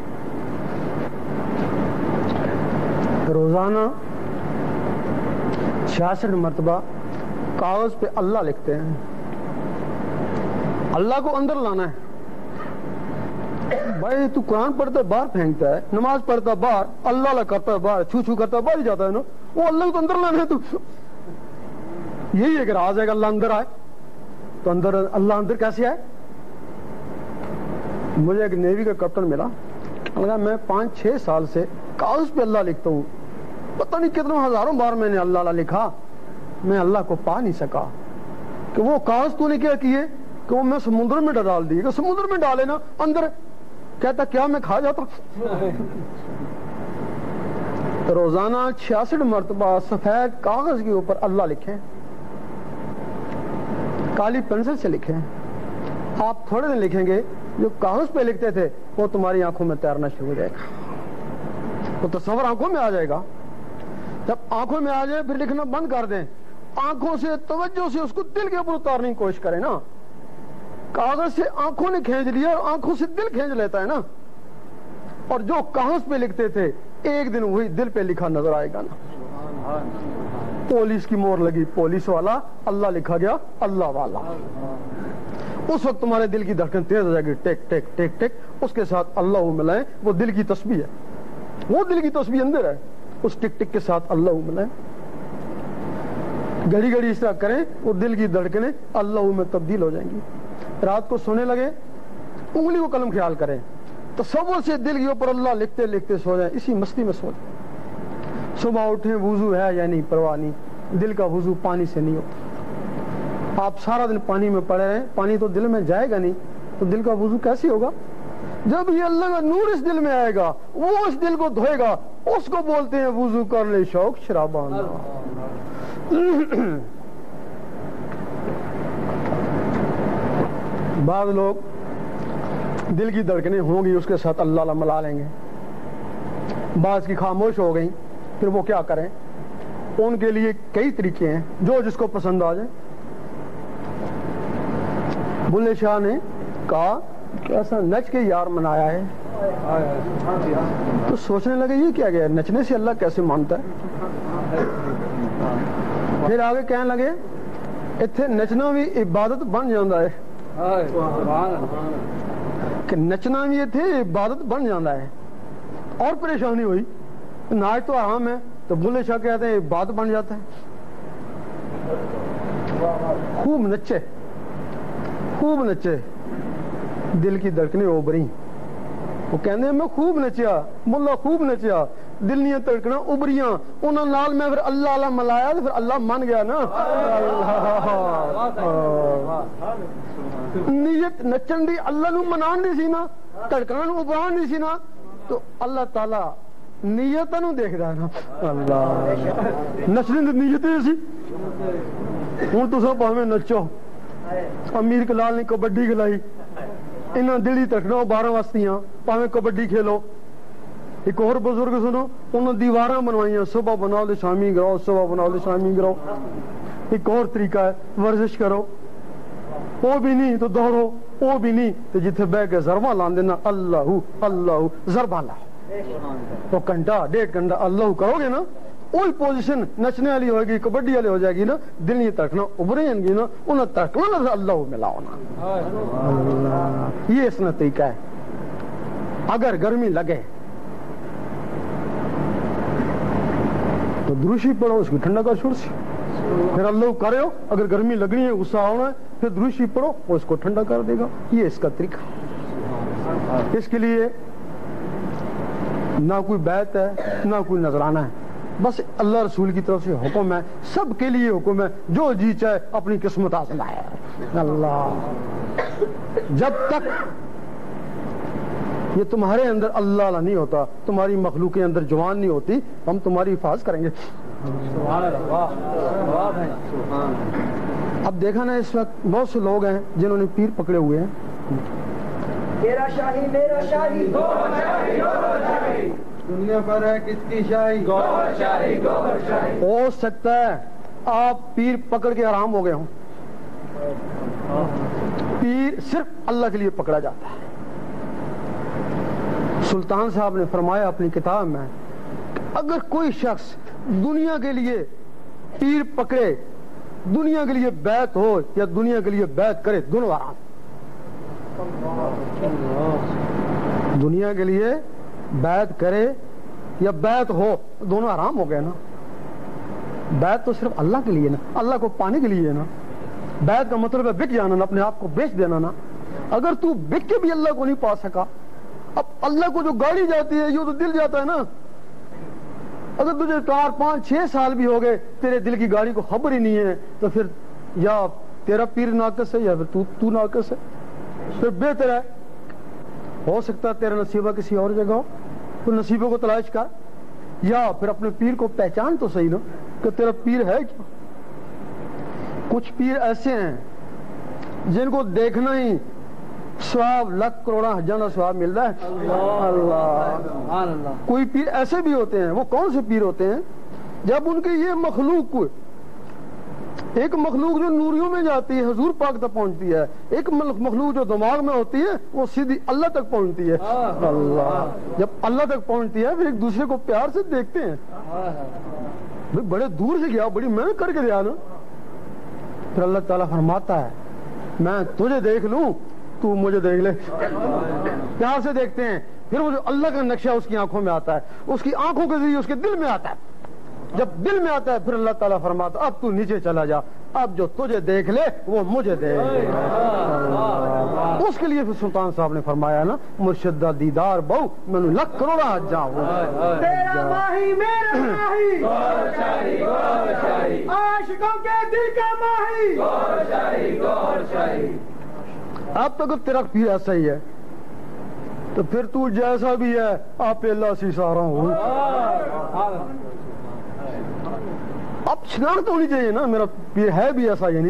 روزانہ چھیاسٹھ مرتبہ کاغذ پہ اللہ لکھتے ہیں. اللہ کو اندر لانا ہے. بھائی تو قرآن پڑھتا ہے باہر پھینکتا ہے, نماز پڑھتا ہے باہر, اللہ اللہ کرتا ہے باہر, چھو چھو کرتا ہے باہر ہی جاتا ہے نا. وہ اللہ کو اندر لانا ہے. تو یہی ہے کہ راز ہے کہ اللہ اندر آئے. تو اندر اللہ اندر کیسے آئے؟ مجھے ایک نیوی کا کیپٹن ملا, لگا میں پانچ چھ سال سے کاغذ پہ اللہ لکھتا ہوں, پتہ نہیں کتنے ہزاروں بار میں نے اللہ اللہ لکھا, میں اللہ کو پا نہیں سکا. کہ وہ کاغذ تو نے کیا کیے کہ وہ میں سمندر میں ڈال دی. کہ سمندر میں ڈالے نا اندر, کہتا کیا میں کھا جاتا. روزانہ چھیاسٹھ مرتبہ سفید کاغذ کے اوپر اللہ لکھیں, کالی پینسل سے لکھیں. آپ تھوڑے دن لکھیں گے, جو کاغذ پہ لکھتے تھے وہ تمہاری آنکھوں میں تیرنا شروع ہو جائے گا. وہ تصور آنکھوں میں آ جائے گا. جب آنکھوں میں آ جائے پھر لکھنا بند کر دیں. آنکھوں سے توجہ سے اس کو دل کے اوپر اتارنے کی کوشش کریں نا. کاغذ سے آنکھوں نے کھینچ لیا اور آنکھوں سے دل کھینچ لیتا ہے نا. اور جو کاغذ پہ لکھتے تھے ایک دن وہی دل پہ لکھا نظر آئے گا نا. پولیس کی مور لگی, پولیس والا, اللہ لکھا گیا اللہ والا. اس وقت تمہارے دل کی دھڑکن تیز ہو جائے گی, ٹیک ٹیک ٹیک ٹیک. اس کے ساتھ اللہ ملائیں, وہ دل کی تسبیح ہے, وہ دل کی تسبیح اندر ہے. اس ٹک ٹک کے ساتھ اللہ ملائیں, گھڑی گھڑی اس طرح کریں, وہ دل کی دھڑکنیں اللہ میں تبدیل ہو جائیں گی. رات کو سونے لگے انگلی کو قلم خیال کریں, تصور سے دل کے اوپر اللہ لکھتے لکھتے سو جائیں, اسی مستی میں سو جائیں. صبح اٹھیں وضو ہے یا نہیں پرواہ نہیں, دل کا وضو پانی سے نہیں ہوتا. آپ سارا دن پانی میں پڑے رہیں, پانی تو دل میں جائے گا نہیں, تو دل کا وضو کیسے ہوگا؟ جب یہ اللہ کا نور اس دل میں آئے گا, وہ اس دل کو دھوئے گا, اس کو بولتے ہیں وضو کر لے شوق شرابانہ. بعض لوگ دل کی دھڑکنیں ہوں گی اس کے ساتھ اللہ اللہ ملا لیں گے. بعض کی خاموش ہو گئی, پھر وہ کیا کریں؟ ان کے لیے کئی طریقے ہیں جو جس کو پسند آ جائے. بلے شاہ نے کہا کہ ایسا نچ کے یار منایا ہے, تو سوچنے لگے یہ کیا گیا, نچنے سے اللہ کیسے مانتا ہے؟ پھر آگے کہنے لگے اتنے نچنا بھی عبادت بن جاتا ہے, کہ نچنا بھی اتنے عبادت بن جاتا ہے. اور پریشانی ہوئی, ناچ تو حرام ہے, تو بلے شاہ کہتے ہیں عبادت بن جاتا ہے. خوب نچے خوب نچے, دل کی دھڑکنیں ابری. وہ کہتے ہیں میں خوب نچیا, ملا خوب نچیا, دل نہیں دھڑکنا ابریاں, انہوں نال میں پھر اللہ اللہ ملایا تو پھر اللہ من گیا نا. نیت نچن دی اللہ نو منان دی سی نا, دھڑکنا نو ابران دی سی نا, تو اللہ تعالی نیت نو دیکھ رہا ہے نا. اللہ نچنے دی نیت سی. ہوں تو سب پاویں نچو, امیر کلال نے کبڈی کھلائی, انہاں دلی تکنا بارہ وستیاں پاویں کبڈی کھیلو. ایک اور بزرگ سنو, انہوں دیواراں بنوائیاں, صبح بناؤ دے شامی گراؤ, صبح بناؤ دے شامی گراؤ. ایک اور طریقہ ہے ورزش کرو, وہ بھی نہیں تو دوڑو, وہ بھی نہیں تو جتھے بہ کے ضرباں لان دینا, اللہ اللہ ضرباں لاؤ. تو گھنٹہ ڈیڑھ گھنٹہ اللہ کرو گے نا, وہی پوزیشن نچنے والی ہوئے گی, کبڈی والی ہو جائے گی نا, دل نہیں تڑکنا ابھرے گی نا, انہیں تڑکنا نہ اللہ ملاؤ نا. یہ اس نے طریقہ ہے. اگر گرمی لگے تو دروشی پڑھو, اس کی ٹھنڈا کا چھوڑ سی. پھر اللہ کرے ہو, اگر گرمی لگنی ہے غصہ آنا ہے, پھر دروشی پڑھو, وہ اس کو ٹھنڈا کر دے گا. یہ اس کا طریقہ. اس کے لیے نہ کوئی بیعت ہے نہ کوئی نذرانہ ہے, بس اللہ رسول کی طرف سے حکم ہے, سب کے لیے حکم ہے, جو جی چاہے اپنی قسمت آزمائے. اللہ جب تک یہ تمہارے اندر اللہ اللہ نہیں ہوتا, تمہاری مخلوق کے اندر جوان نہیں ہوتی, ہم تمہاری حفاظت کریں گے. اب دیکھا نا اس وقت بہت سے لوگ ہیں جنہوں نے پیر پکڑے ہوئے ہیں. میرا شاہی میرا شاہی دنیا پر ہے کس کی شاہی, گوہر شاہی گوہر شاہی. ہو سکتا ہے آپ پیر پکڑ کے آرام ہو گئے ہوں. پیر صرف اللہ کے لیے پکڑا جاتا ہے. سلطان صاحب نے فرمایا اپنی کتاب میں, اگر کوئی شخص دنیا کے لیے پیر پکڑے, دنیا کے لیے بیعت ہو یا دنیا کے لیے بیعت کرے, دونوں آرام. دنیا کے لیے بیعت کرے یا بیعت ہو, دونوں آرام ہو گئے نا. بیعت تو صرف اللہ کے لیے نا, اللہ کو پانے کے لیے نا. بیعت کا مطلب ہے بک جانا نا, اپنے آپ کو بیچ دینا نا. اگر تو بک کے بھی اللہ کو نہیں پا سکا, اب اللہ کو جو گاڑی جاتی ہے یہ تو دل جاتا ہے نا. اگر تجھے چار پانچ چھ سال بھی ہو گئے, تیرے دل کی گاڑی کو خبر ہی نہیں ہے, تو پھر یا تیرا پیر ناقص ہے یا پھر تو, تو ناقص ہے. پھر بہتر ہے, ہو سکتا ہے تیرا نصیبہ کسی اور جگہ ہو, تو نصیبوں کو تلاش کر, یا پھر اپنے پیر کو پہچان تو صحیح نا کہ تیرا پیر ہے کیا. کچھ پیر ایسے ہیں جن کو دیکھنا ہی ثواب لاکھ کروڑا ہزارہ ثواب ملتا ہے. اللہ. کوئی پیر ایسے بھی ہوتے ہیں, وہ کون سے پیر ہوتے ہیں جب ان کے یہ مخلوق, ایک مخلوق جو نوریوں میں جاتی ہے حضور پاک تک پہنچتی ہے, ایک مخلوق جو دماغ میں ہوتی ہے وہ سیدھی اللہ تک پہنچتی ہے. اللہ. جب اللہ تک پہنچتی ہے پھر ایک دوسرے کو پیار سے دیکھتے ہیں. بڑے دور سے گیا, بڑی محنت کر کے گیا نا, پھر اللہ تعالیٰ فرماتا ہے میں تجھے دیکھ لوں تو مجھے دیکھ لے. پیار سے دیکھتے ہیں, پھر وہ جو اللہ کا نقشہ اس کی آنکھوں میں آتا ہے, اس کی آنکھوں کے ذریعے اس کے دل میں آتا ہے. جب دل میں آتا ہے پھر اللہ تعالیٰ فرماتا اب تو نیچے چلا جا, اب جو تجھے دیکھ لے وہ مجھے دیکھ لے. اس کے لیے پھر سلطان صاحب نے فرمایا نا, مرشد دا دیدار بہو مینوں لکھ کروڑا حج جاؤ. تیرا ماہی میرا ماہی, گوہر شاہی گوہر شاہی, عاشقوں کے دل کا ماہی. گوہر شاہی گوہر شاہی. اب تک تیرا پیر ایسا ہی ہے, تو پھر تو جیسا بھی ہے آپ اللہ سے سارا ہوں. اب شناخت ہونی چاہیے نا میرا یہ ہے بھی ایسا، یعنی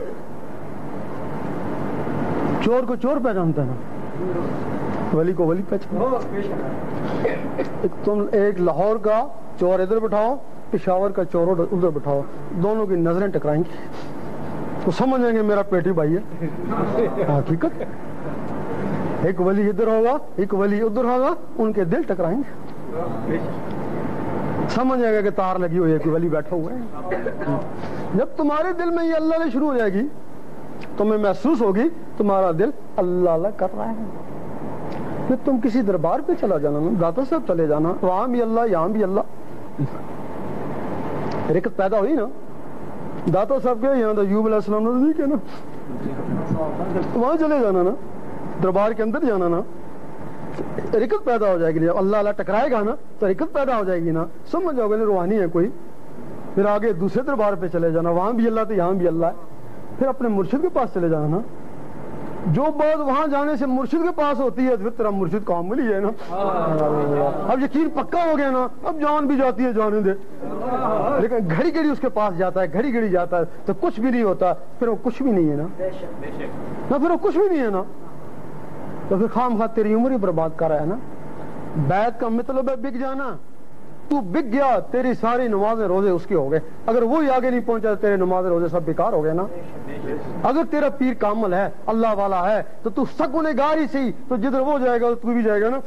چور کو چور پہچانتا ہے نا، ولی کو ولی پہچانتا. تم ایک لاہور کا چور ادھر بٹھاؤ، پشاور کا چور ادھر بٹھاؤ، دونوں کی نظریں ٹکرائیں گی تو سمجھیں گے میرا پیٹی بھائی ہے. حقیقت ایک ولی ادھر ہوگا ایک ولی ادھر ہوگا، ان کے دل ٹکرائیں گے، سمجھ جائے گا کہ تار لگی ہوئی ہے کہ ولی بیٹھا ہوا ہے. جب تمہارے دل میں یہ اللہ شروع ہو جائے گی تمہیں محسوس ہوگی تمہارا دل اللہ اللہ کر رہا ہے. پھر تم کسی دربار پہ چلا جانا نا، داتا صاحب چلے جانا، وہاں بھی اللہ یہاں بھی اللہ، رکت پیدا ہوئی نا. داتا صاحب کے یہاں ایوب علیہ السلام نزدیک ہے نا، وہاں چلے جانا نا، دربار کے اندر جانا نا، رکت پیدا ہو جائے گی. اللہ اللہ ٹکرائے گا نا تو رکت پیدا ہو جائے گی نا، سمجھ جاؤ گے روحانی ہے کوئی. پھر آگے دوسرے دربار پہ چلے جانا، وہاں بھی اللہ تو یہاں بھی اللہ ہے. پھر اپنے مرشد کے پاس چلے جانا نا، جو بات وہاں جانے سے مرشد کے پاس ہوتی ہے پھر تیرا مرشد کامل ہی ہے نا. اب یقین پکا ہو گیا نا، اب جان بھی جاتی ہے جانے دے، لیکن گھڑی گھڑی اس کے پاس جاتا ہے، گھڑی گھڑی جاتا ہے تو کچھ بھی نہیں ہوتا، پھر وہ کچھ بھی نہیں ہے نا، نہ پھر وہ کچھ بھی نہیں ہے نا، تو پھر خام خواہ تیری عمر ہی برباد کر رہا ہے نا. بیعت کا مطلب ہے بک جانا. تو بک گیا تیری ساری نمازیں روزے اس کے ہو گئے، اگر وہی آگے نہیں پہنچا تو تیرے نمازیں روزے سب بیکار ہو گئے نا. اگر تیرا پیر کامل ہے اللہ والا ہے تو تو سب گنہگار ہی صحیح، تو جدھر وہ جائے گا تو بھی جائے گا نا.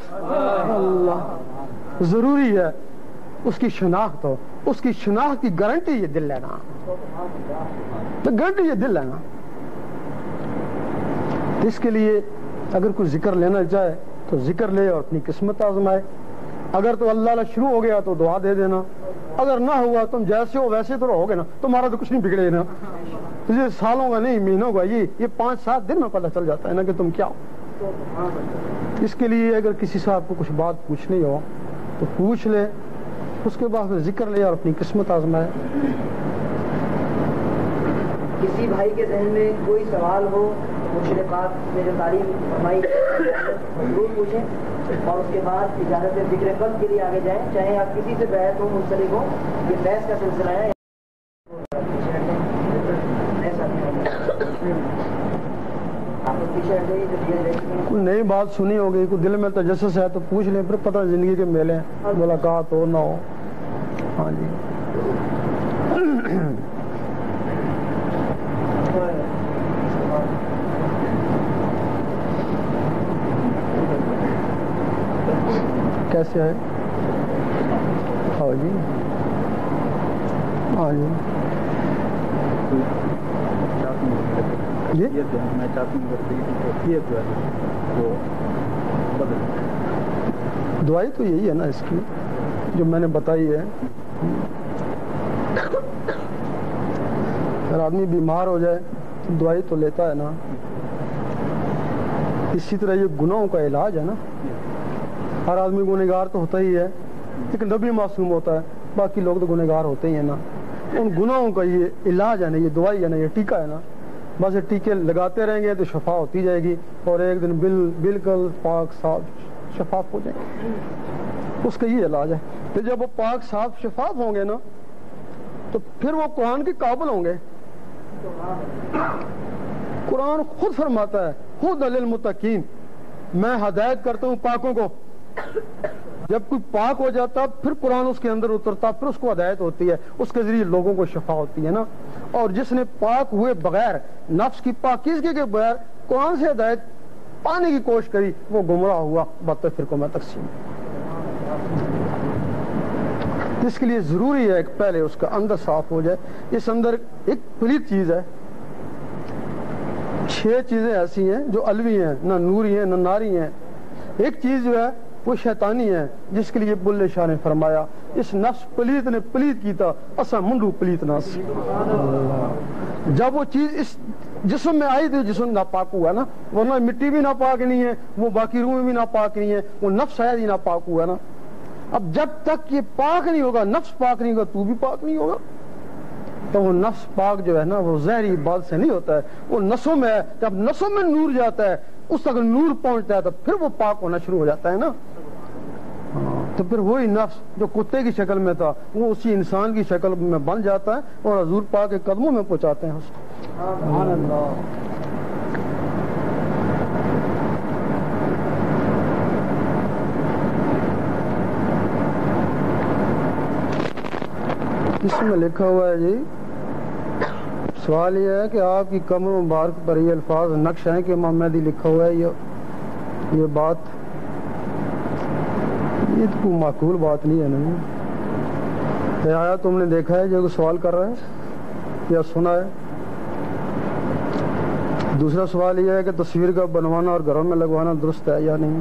اللہ ضروری ہے اس کی شناخت ہو، اس کی شناخت کی گارنٹی یہ دل لینا، گارنٹی یہ دل لینا. اس کے لیے اگر کوئی ذکر لینا چاہے تو ذکر لے اور اپنی قسمت آزمائے. اگر تو اللہ اللہ شروع ہو گیا تو دعا دے دینا، اگر نہ ہوا تم جیسے ہو ویسے تو رہو گے نا، تمہارا تو کچھ نہیں بگڑے نا. یہ سالوں کا نہیں مہینوں کا، یہ یہ پانچ سات دن میں پتہ چل جاتا ہے نا کہ تم کیا ہو. اس کے لیے اگر کسی سے آپ کو کچھ بات پوچھنی ہو تو پوچھ لے، اس کے بعد پھر ذکر لے اور اپنی قسمت آزمائے. کسی بھائی کے ذہن میں کوئی سوال ہو مرشد پاک نے جو تعلیم فرمائی ضرور پوچھیں، اور اس کے بعد اجازت ذکر قلب کے لیے آگے جائیں. چاہے آپ کسی سے بیعت ہو منسلک ہو، یہ بحث کا سلسلہ ہے. کوئی نئی بات سنی ہوگی، کوئی دل میں تجسس ہے تو پوچھ لیں، پھر پتہ زندگی کے میلے ملاقات ہو نہ ہو. ہاں جی کیسے ہے؟ ہاں جی ہاں جی دعائی تو یہی ہے نا اس کی جو میں نے بتائی ہے. اگر آدمی بیمار ہو جائے تو دعائی تو لیتا ہے نا. اسی طرح یہ گناہوں کا علاج ہے نا. ہر آدمی گنہگار تو ہوتا ہی ہے، لیکن نبی معصوم ہوتا ہے، باقی لوگ تو گنہگار ہوتے ہی ہیں نا. ان گناہوں کا یہ علاج ہے نا، یہ دوائی ہے نا، یہ ٹیکہ ہے نا. بس یہ ٹیکے لگاتے رہیں گے تو شفا ہوتی جائے گی، اور ایک دن بل بالکل پاک صاف شفاف ہو جائیں گے. اس کا یہ علاج ہے. تو جب وہ پاک صاف شفاف ہوں گے نا تو پھر وہ قرآن کے قابل ہوں گے. قرآن خود فرماتا ہے خود للمتقین، میں ہدایت کرتا ہوں پاکوں کو. جب کوئی پاک ہو جاتا پھر قرآن اس کے اندر اترتا، پھر اس کو ہدایت ہوتی ہے، اس کے ذریعے لوگوں کو شفا ہوتی ہے نا. اور جس نے پاک ہوئے بغیر، نفس کی پاکیزگی کے بغیر قرآن سے ہدایت پانے کی کوشش کری، وہ گمراہ ہوا، بدتر فرقوں میں تقسیم. اس کے لیے ضروری ہے کہ پہلے اس کا اندر صاف ہو جائے. اس اندر ایک پلیت چیز ہے، چھ چیزیں ایسی ہیں جو الوی ہیں، نہ نوری ہیں نہ ناری ہیں. ایک چیز جو ہے وہ شیطانی ہے، جس کے لیے بلے شاہ نے فرمایا اس نفس پلیت نے پلیت کی تھا، اسا منڈو پلیت ناس. جب وہ چیز اس جسم میں آئی تھی جسم ناپاک ہوا نا، ورنہ مٹی بھی ناپاک نہیں ہے، وہ باقی روح بھی ناپاک نہیں ہے، وہ نفس آیا ہی ناپاک ہوا نا. اب جب تک یہ پاک نہیں ہوگا، نفس پاک نہیں ہوگا، تو بھی پاک نہیں ہوگا. تو وہ نفس پاک جو ہے نا وہ زہری بات سے نہیں ہوتا ہے، وہ نسوں میں ہے. جب نسوں میں نور جاتا ہے اس تک نور پہنچتا ہے تو پھر وہ پاک ہونا شروع ہو جاتا ہے نا. تو پھر وہی نفس جو کتے کی شکل میں تھا وہ اسی انسان کی شکل میں بن جاتا ہے اور حضور پاک کے قدموں میں پہنچاتے ہیں اس کو. سبحان اللہ. اس میں لکھا ہوا ہے جی، سوال یہ ہے کہ آپ کی کمر مبارک پر یہ الفاظ نقش ہیں کہ امام مہدی لکھا ہوا ہے، یہ یہ بات یہ تو کوئی معقول بات نہیں ہے نا. یہ آیا تم نے دیکھا ہے جو کوئی سوال کر رہا ہے یا سنا ہے؟ دوسرا سوال یہ ہے کہ تصویر کا بنوانا اور گھروں میں لگوانا درست ہے یا نہیں.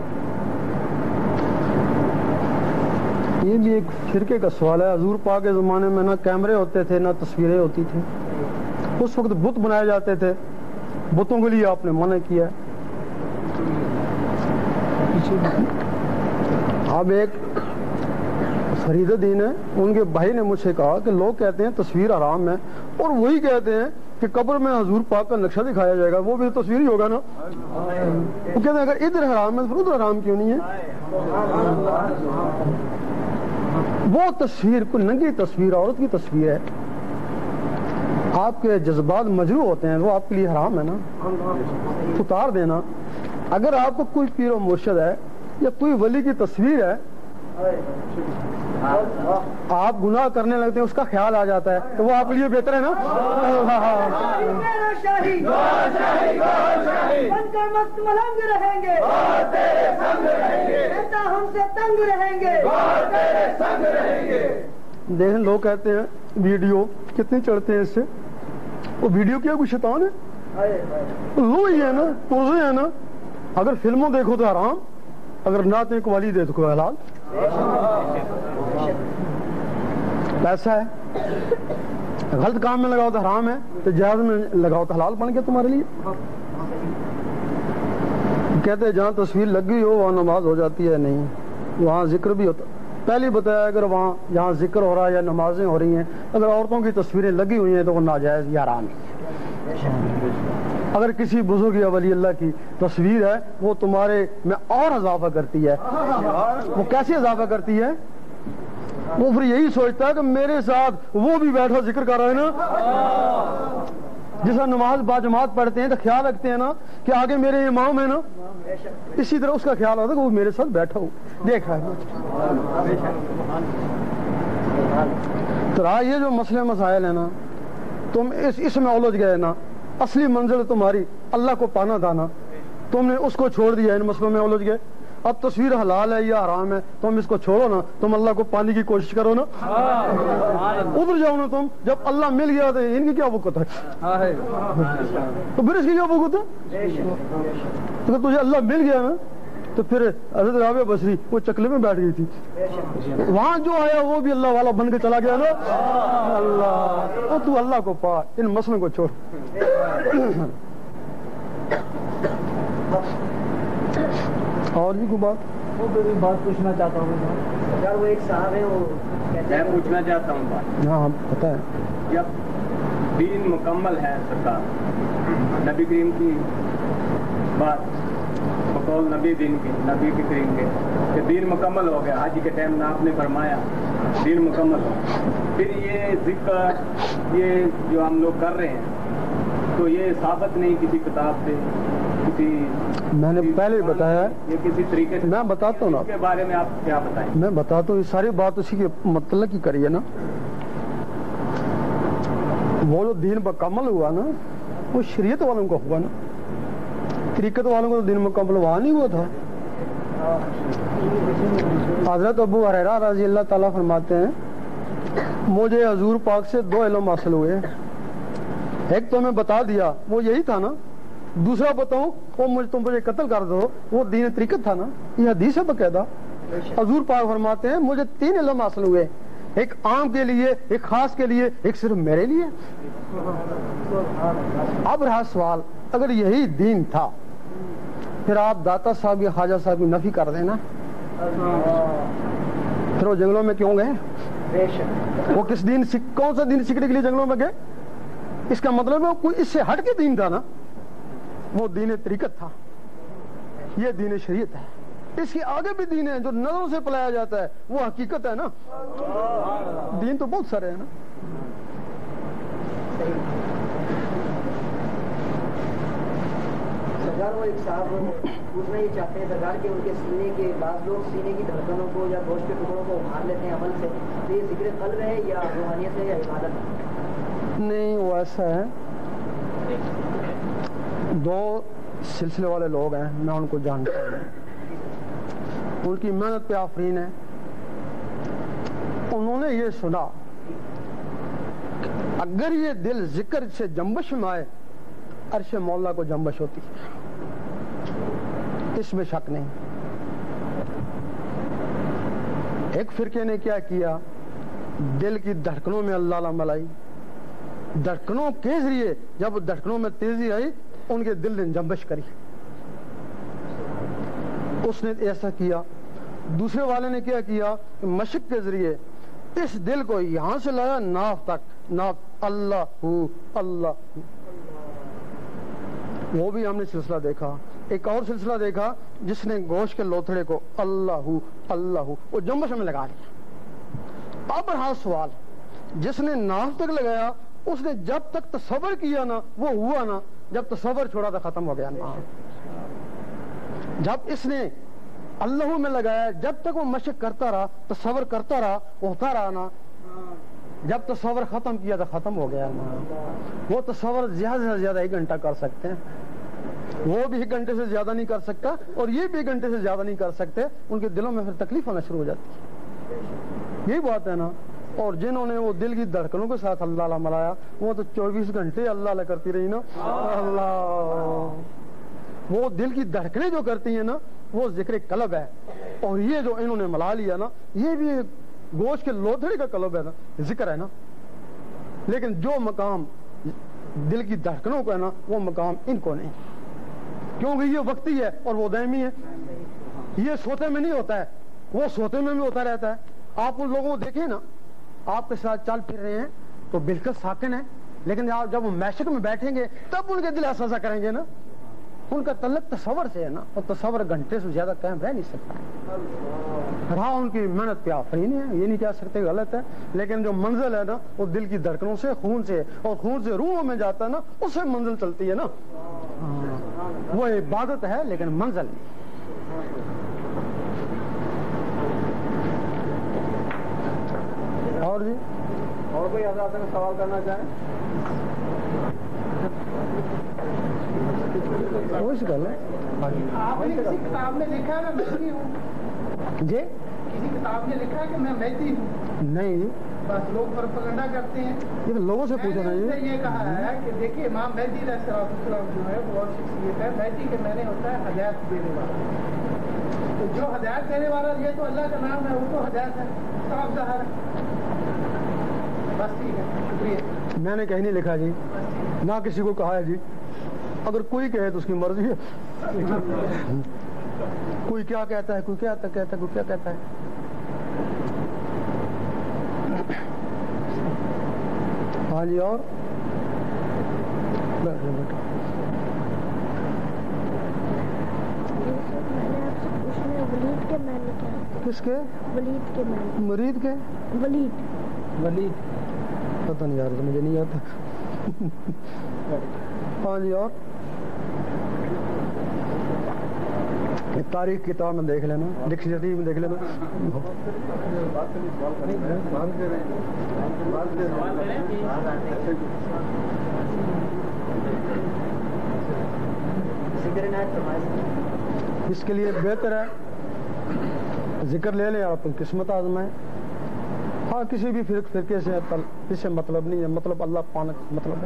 یہ بھی ایک فرقے کا سوال ہے. حضور پاک کے زمانے میں نہ کیمرے ہوتے تھے نہ تصویریں ہوتی تھیں. اس وقت بت بنائے جاتے تھے، بتوں کے لیے آپ نے منع کیا. اب ایک فرید الدین ہے، ان کے بھائی نے مجھ سے کہا کہ لوگ کہتے ہیں تصویر حرام ہے اور وہی کہتے ہیں کہ قبر میں حضور پاک کا نقشہ دکھایا جائے گا، وہ بھی تصویر ہی ہوگا نا. وہ کہتے ہیں اگر ادھر حرام ہے پھر ادھر حرام کیوں نہیں ہے؟ وہ تصویر کوئی ننگی تصویر عورت کی تصویر ہے، آپ کے جذبات مجروح ہوتے ہیں، وہ آپ کے لیے حرام ہے نا، اتار دینا. اگر آپ کو کوئی پیر و مرشد ہے یا کوئی ولی کی تصویر ہے آپ گناہ کرنے لگتے ہیں، اس کا خیال آ جاتا ہے تو وہ آپ کے لیے بہتر ہے نا. دیکھیں لوگ کہتے ہیں ویڈیو کتنے چڑھتے ہیں اس سے، وہ ویڈیو کیا کوئی شیطان ہے؟ لو ہی ہے نا، پوزے ہیں نا. اگر فلموں دیکھو تو حرام، اگر نعتیں قوالی دیکھو حلال. ایسا ہے غلط کام میں لگاؤ تو حرام ہے، تو جائز میں لگاؤ تو حلال بن گیا تمہارے لیے. کہتے ہیں جہاں تصویر لگ گئی ہو وہاں نماز ہو جاتی ہے، نہیں، وہاں ذکر بھی ہوتا. پہلے بتایا اگر وہاں جہاں ذکر ہو رہا ہے یا نمازیں ہو رہی ہیں اگر عورتوں کی تصویریں لگی ہوئی ہیں تو وہ ناجائز یا حرام ہے. اگر کسی بزرگ یا ولی اللہ کی تصویر ہے وہ تمہارے میں اور اضافہ کرتی ہے. وہ کیسے اضافہ کرتی ہے؟ وہ پھر یہی سوچتا ہے کہ میرے ساتھ وہ بھی بیٹھا ذکر کر رہا ہے نا. جیسا نماز باجماعت پڑھتے ہیں تو خیال رکھتے ہیں نا کہ آگے میرے امام ہے نا، اسی طرح اس کا خیال ہوتا ہے کہ وہ میرے ساتھ بیٹھا ہو دیکھ رہا ہے. تو یہ جو مسئلے مسائل ہیں نا تم اس اس میں الجھ گئے نا. اصلی منزل تمہاری اللہ کو پانا تھا نا، تم نے اس کو چھوڑ دیا، ان مسئلوں میں الجھ گئے. اب تصویر حلال ہے یا حرام ہے تم اس کو چھوڑو نا، تم اللہ کو پانے کی کوشش کرو نا. ادھر جاؤ نا تم. جب اللہ مل گیا تو ان کی کیا وقت ہے، تو پھر اس کی کیا وقت ہے؟ تو تجھے اللہ مل گیا نا تو پھر حضرت رابعہ بصری وہ چکلے میں بیٹھ گئی تھی، وہاں جو آیا وہ بھی اللہ والا بن کے چلا گیا نا. اللہ تو اللہ کو پا، ان مسئلوں کو چھوڑ. اور بھی کوئی بات؟ وہ بھی بات پوچھنا چاہتا ہوں یار. وہ ایک صاحب ہے، وہ میں پوچھنا چاہتا ہوں بات. ہاں پتہ ہے. جب دین مکمل ہے سرکار نبی کریم کی بات بقول نبی دین کی نبی کے کریم کے کہ دین مکمل ہو گیا، حج کے ٹائم میں آپ نے فرمایا دین مکمل ہو، پھر یہ ذکر یہ جو ہم لوگ کر رہے ہیں تو یہ ثابت نہیں کسی کتاب سے، کسی میں نے پہلے بتایا، یہ کسی طریقے سے. میں بتاتا ہوں نا اس کے بارے میں آپ کیا بتائیں؟ میں بتاتا ہوں. یہ ساری بات اسی کے مطلب کی کریے نا. وہ جو دین مکمل ہوا نا وہ شریعت والوں کا ہوا نا، طریقت والوں کو تو دین مکمل وہاں نہیں ہوا تھا. حضرت ابو ہریرہ رضی اللہ تعالیٰ فرماتے ہیں مجھے حضور پاک سے دو علم حاصل ہوئے. ایک تو میں بتا دیا وہ یہی تھا نا، دوسرا بتاؤں وہ مجھے تم مجھے قتل کر دو وہ دین طریقت تھا نا. یہ حدیث ہے باقاعدہ. حضور پاک فرماتے ہیں مجھے تین علم حاصل ہوئے، ایک عام کے لیے، ایک خاص کے لیے، ایک صرف میرے لیے. اب رہا سوال اگر یہی دین تھا پھر آپ داتا صاحب یا خواجہ صاحب کی نفی کر دینا، پھر وہ جنگلوں میں کیوں گئے؟ वो किस दीन कौन सा दीन सीखने के लिए जंगलों में गए? इसका मतलब है कोई इससे हट के दीन था ना, वो दीन तरीकत था, ये दीन शरीयत है। इसके आगे भी दीन है जो नजरों से पलाया जाता है, वो हकीकत है ना। दीन तो बहुत सारे हैं ना। सरकार वो एक साहब पूछना ये चाहते हैं सरकार के उनके सीने के बाद लोग सीने की धड़कनों को या गोश्त के टुकड़ों को उभार लेते हैं अमल से, तो ये जिक्र कल्ब है या रूहानियत है या इबादत है? नहीं, वो ऐसा है, दो सिलसिले वाले लोग हैं, मैं उनको जानता हूँ, उनकी मेहनत पे आफरीन है। उन्होंने ये सुना अगर ये दिल जिक्र से जंबश में आए, अर्श मौला को जंबश होती है, इसमें शक नहीं। एक फिरके ने क्या किया, दिल की धड़कनों में अल्लाह मलाई, धड़कनों के जरिए जब धड़कनों में तेजी आई, उनके दिल ने जंबश करी, उसने ऐसा किया। दूसरे वाले ने क्या किया, मशक के जरिए इस दिल को यहां से लाया नाफ तक, नाफ अल्लाह हु अल्लाह हु। वो भी हमने सिलसिला देखा। एक और सिलसिला देखा जिसने गोश्त के लोथड़े को अल्लाह हु अल्लाह हु वो जंबश में लगा लिया। अब रहा सवाल, जिसने नाफ तक लगाया उसने जब तक तसव्वुर किया ना वो हुआ ना, जब तसव्वुर छोड़ा तो खत्म हो गया ना। जब इसने अल्लाह में लगाया, जब तक वो मशक करता रहा, तसव्वुर करता रहा, होता रहा ना, जब तसव्वुर खत्म किया तो खत्म हो गया ना। वो तसव्वुर ज्यादा से ज्यादा एक घंटा कर सकते हैं, वो भी एक घंटे से ज्यादा नहीं कर सकता और ये भी एक घंटे से ज्यादा नहीं कर सकते। उनके दिलों में फिर तकलीफ आना शुरू हो जाती है, यही बात है ना। और जिन्होंने वो दिल की धड़कनों के साथ अल्लाह मलाया, वो तो चौबीस घंटे अल्लाह करती रही ना। अल्लाह, वो दिल की धड़कनें जो करती है ना, वो जिक्र कलब है। और ये जो इन्होंने मला लिया ना, ये भी गोश्त के लोथड़े का कलब है ना, जिक्र है ना। लेकिन जो मकाम दिल की धड़कनों का है ना, वो मकाम इनको नहीं, क्योंकि ये वक्ती है और वो दायमी है। ये सोते में नहीं होता है, वो सोते में भी होता रहता है। आप उन लोगों को देखें ना, आपके साथ चल फिर रहे हैं तो बिल्कुल साकिन है, लेकिन आप जब वो मैशक में बैठेंगे तब उनके दिल ऐसा करेंगे ना। उनका तल्लक तसव्वुर से है ना, और तसव्वुर घंटे से ज्यादा कायम रह नहीं सकता। रहा उनकी मेहनत पे आफरीन है, ये नहीं कह सकते गलत है, लेकिन जो मंजिल है ना वो दिल की धड़कनों से, खून से, और खून से रूहों में जाता है ना, उससे मंजिल चलती है ना। वो इबादत है लेकिन मंजिल नहीं। और जी और कोई हज़रात से सवाल करना चाहे? वही गल है। आपने किसी किताब में लिखा है मैं मेहदी हूँ? जी किसी किताब में लिखा है कि मैं मेहदी हूँ? नहीं जी, बस लोग प्रोपेगेंडा करते हैं। ये लोगों से पूछो ना। ये ये कहा है कि देखिए इमाम मेहदी अलैहिस्सलाम जो है वो और शख्सियत है, मेहदी के मैंने होता है हदायत देने वाला। तो जो हदायत देने वाला ये तो अल्लाह का नाम है, वो तो हदायत है, साफ ज़ाहिर है। बस ठीक है, शुक्रिया। मैंने कहीं नहीं लिखा जी, ना किसी को कहा है जी। अगर कोई कहे तो उसकी मर्जी है। कोई क्या कहता है, कोई क्या कहता है, कोई क्या कहता है। हाँ जी, और बैठो बैठो। वलीद के मैंने क्या? किसके? वलीद के मैंने। मरीद के? वलीद वलीद पता नहीं यार, तो मुझे नहीं आता। हाँ जी, और तारीख किताब में देख लेना, डिक्शनरी में देख लेना। इसके लिए बेहतर है जिक्र ले लें, आप किस्मत आजमाएं। हाँ, किसी भी फिर फिरके से इससे मतलब नहीं है, मतलब अल्लाह पाना मतलब है।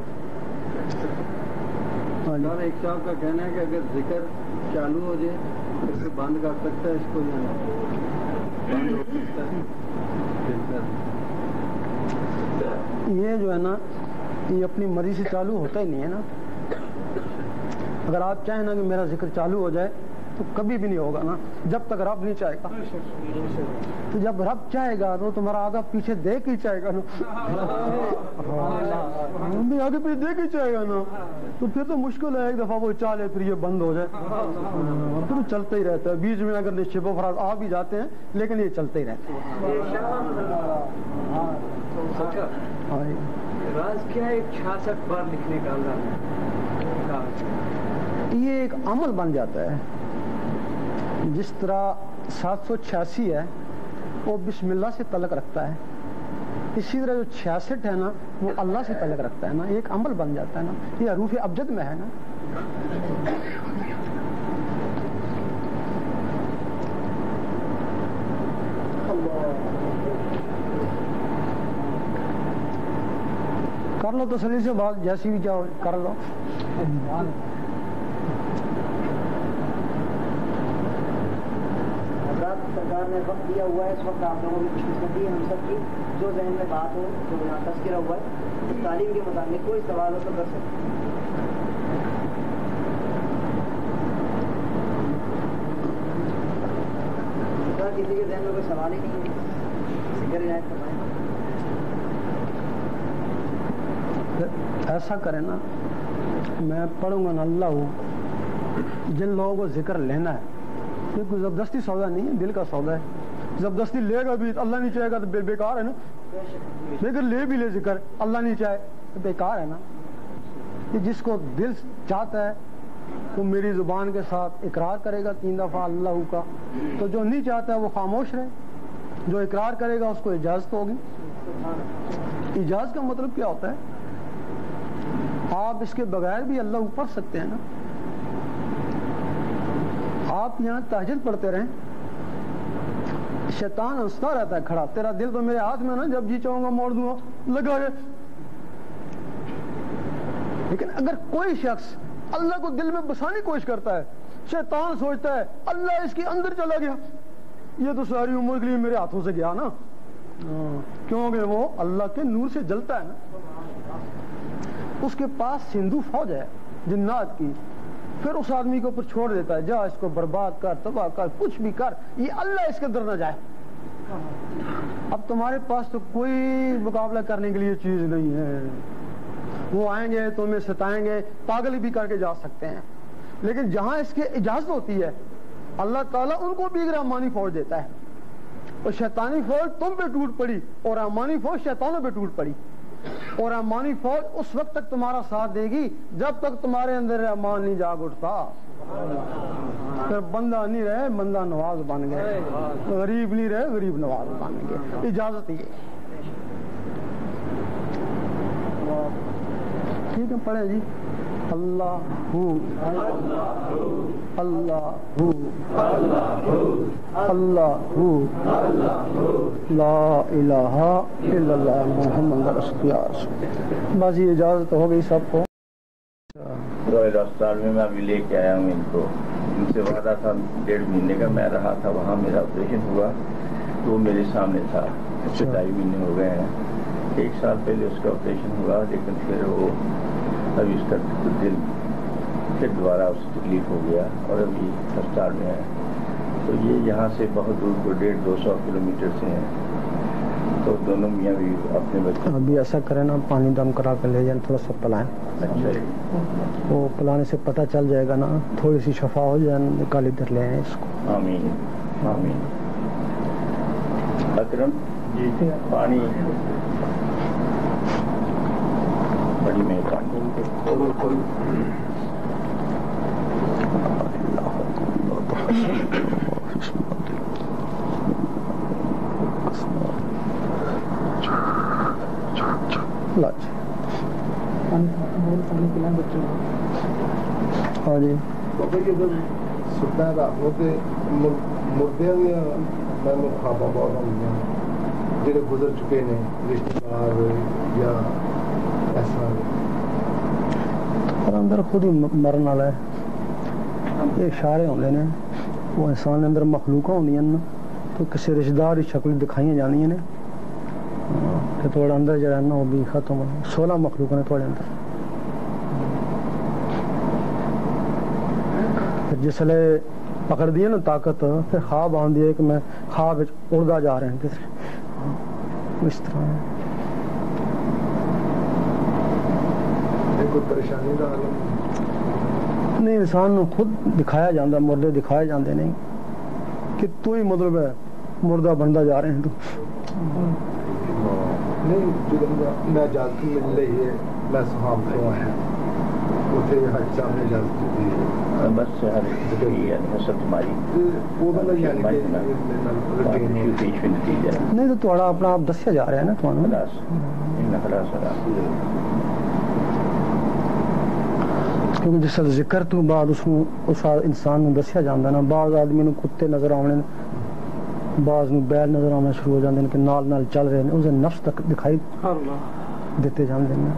हाँ जी, एक साहब का कहना है कि अगर जिक्र चालू हो जाए तो फिर बंद कर सकता है इसको, या बंद हो सकता है? ये जो है ना, ये अपनी मर्जी से चालू होता ही नहीं है ना। अगर आप चाहें ना कि मेरा जिक्र चालू हो जाए تو کبھی بھی نہیں ہوگا نا جب تک رب نہیں چاہے گا. تو جب رب چاہے گا تو تمہارا آگا پیچھے دیکھ ہی چاہے گا نا, آگے پیچھے دیکھ ہی چاہے گا نا, تو پھر تو مشکل ہے ایک دفعہ وہ چالے پھر یہ بند ہو جائے, پھر چلتا ہی رہتا ہے. بیچ میں اگر شب و فراز آ بھی جاتے ہیں لیکن یہ چلتے ہی رہتے ہیں. راز کیا ہے چھیاسٹھ بار لکھنے کا اللہ؟ یہ ایک عمل بن جاتا ہے. جس طرح سات سو چھیاسی ہے وہ بسم اللہ سے تعلق رکھتا ہے, اسی طرح جو چھیاسٹھ ہے نا وہ اللہ سے تعلق رکھتا ہے نا, ایک عمل بن جاتا ہے نا. یہ حروف ابجد میں ہے نا. کر لو تسلی سے بات, جیسی بھی چاہو کر لو. سرکار نے وقت دیا ہوا ہے, اس وقت آپ لوگوں کی خوش قسمتی ہے ہم سب کی, جو ذہن میں بات ہو, جو یہاں تذکرہ ہوا ہے اس تعلیم کے متعلق کوئی سوال ہو تو کر سکتے ہیں. کسی کے ذہن میں کوئی سوال ہی نہیں ہے, ذکر عنایت فرمائیں. ایسا کریں نا, میں پڑھوں گا نا اللہ, جن لوگوں کو ذکر لینا ہے, یہ کوئی زبردستی سودا نہیں ہے, دل کا سودا ہے. زبردستی لے گا بھی اللہ نہیں چاہے گا تو بیکار ہے نا, لیکن لے بھی لے ذکر اللہ نہیں چاہے تو بیکار ہے نا. کہ جس کو دل چاہتا ہے وہ میری زبان کے ساتھ اقرار کرے گا تین دفعہ اللہ کا, تو جو نہیں چاہتا ہے وہ خاموش رہے. جو اقرار کرے گا اس کو اجازت ہوگی. اجازت کا مطلب کیا ہوتا ہے؟ آپ اس کے بغیر بھی اللہ پڑھ سکتے ہیں نا. آپ یہاں تہجد پڑھتے رہیں, شیطان ہنستا رہتا ہے کھڑا, تیرا دل تو میرے ہاتھ میں نا, جب جی چاہوں گا موڑ دوں گا, لگا ہے. لیکن اگر کوئی شخص اللہ کو دل میں بسانے کی کوشش کرتا ہے, شیطان سوچتا ہے اللہ اس کے اندر چلا گیا, یہ تو ساری عمر کے لیے میرے ہاتھوں سے گیا نا, کیونکہ وہ اللہ کے نور سے جلتا ہے نا. اس کے پاس سندھو فوج ہے جنات کی, پھر اس آدمی کو اوپر چھوڑ دیتا ہے, جا اس کو برباد کر, تباہ کر, کچھ بھی کر, یہ اللہ اس کے اندر نہ جائے. اب تمہارے پاس تو کوئی مقابلہ کرنے کے لیے چیز نہیں ہے. وہ آئیں گے تمہیں ستائیں گے, پاگل بھی کر کے جا سکتے ہیں, لیکن جہاں اس کی اجازت ہوتی ہے اللہ تعالیٰ ان کو بھی ایک رحمانی فوج دیتا ہے. اور شیطانی فوج تم پہ ٹوٹ پڑی اور رحمانی فوج شیطانوں پہ ٹوٹ پڑی, اور رحمانی فوج اس وقت تک تمہارا ساتھ دے گی جب تک تمہارے اندر رحمان نہیں جاگ اٹھتا. پھر بندہ نہیں رہے بندہ نواز بن گئے, غریب نہیں رہے غریب نواز بن گئے. اجازت یہ ٹھیک ہے, پڑھے جی. اللہ ہو اللہ ہو اللہ ہو لا الہ الا اللہ محمد رسول اللہ. بس یہ اجازت ہو گئی سب کو. ہسپتال میں میں ابھی لے کے آیا ہوں ان کو, ان سے وعدہ تھا ڈیڑھ مہینے کا میں رہا تھا وہاں, میرا آپریشن ہوا تو وہ میرے سامنے تھا. ڈھائی مہینے ہو گئے ہیں, ایک سال پہلے اس کا آپریشن ہوا, لیکن پھر وہ ابھی اس کا دل پھر دوبارہ اس سے تکلیف ہو گیا اور ابھی ہسپتال میں ہے. تو یہ یہاں سے بہت دور کو ڈیڑھ دو سو کلو میٹر سے ہیں, تو دونوں میاں بھی اپنے بچے. ابھی ایسا کریں نا, پانی دم کرا کر لے جائیں, تھوڑا سا پلائیں. اچھا, وہ پلانے سے پتہ چل جائے گا نا, تھوڑی سی شفا ہو جائے, نکال ادھر لے آئیں اس کو. آمین آمین. اکرم جی پانی بڑی مہربانی. ہاں جی سننا مردے مردے میں خواباں بہت ہوئی جڑے گزر چکے نے رشتے دار یا ایسا اندر خود ہی مرن والا ہے. یہ اشارے ہوندے نے, وہ انسان اندر مخلوقاں ہوندیاں نا, تو کسی رشتہ دار کی شکل دکھائیاں جانیاں نے کہ تھوڑا اندر جڑا نا وہ بھی ختم ہو. سولہ مخلوق نے تھوڑے اندر. جسلے پکڑ دیے نا طاقت پھر خواب آن دیے کہ میں خواب اڑدا جا رہے ہیں کس اس طرح کوئی پریشانی کا عالم نہیں انسان نو خود دکھایا جاتا مردے دکھائے جاندے نہیں کہ تو ہی مطلب ہے مردہ بنتا جا رہے ہیں تو نہیں جب میں اجازت مل رہی ہے میں صحاب تو آیا اتنے حج صاحب نے اجازت دی بس ہر یعنی حسب تمہاری وہ مطلب یعنی کہ نہیں تو تھوڑا اپنا آپ دسیا جا رہا ہے نا تھوڑا خلاص خلاص کیونکہ جس ذکر تو بعد اس اس انسان نو دسیا جاتا نا بعض آدمی نو کتے نظر آنے بعض نو بیل نظر آنا شروع ہو جاتے ہیں کہ نال نال چل رہے ہیں اسے نفس تک دکھائی دیتے جاتے ہیں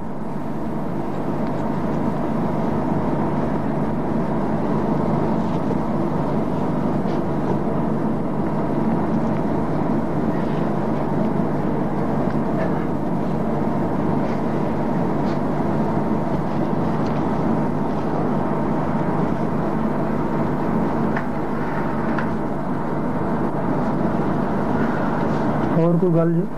اور کوئی گل جی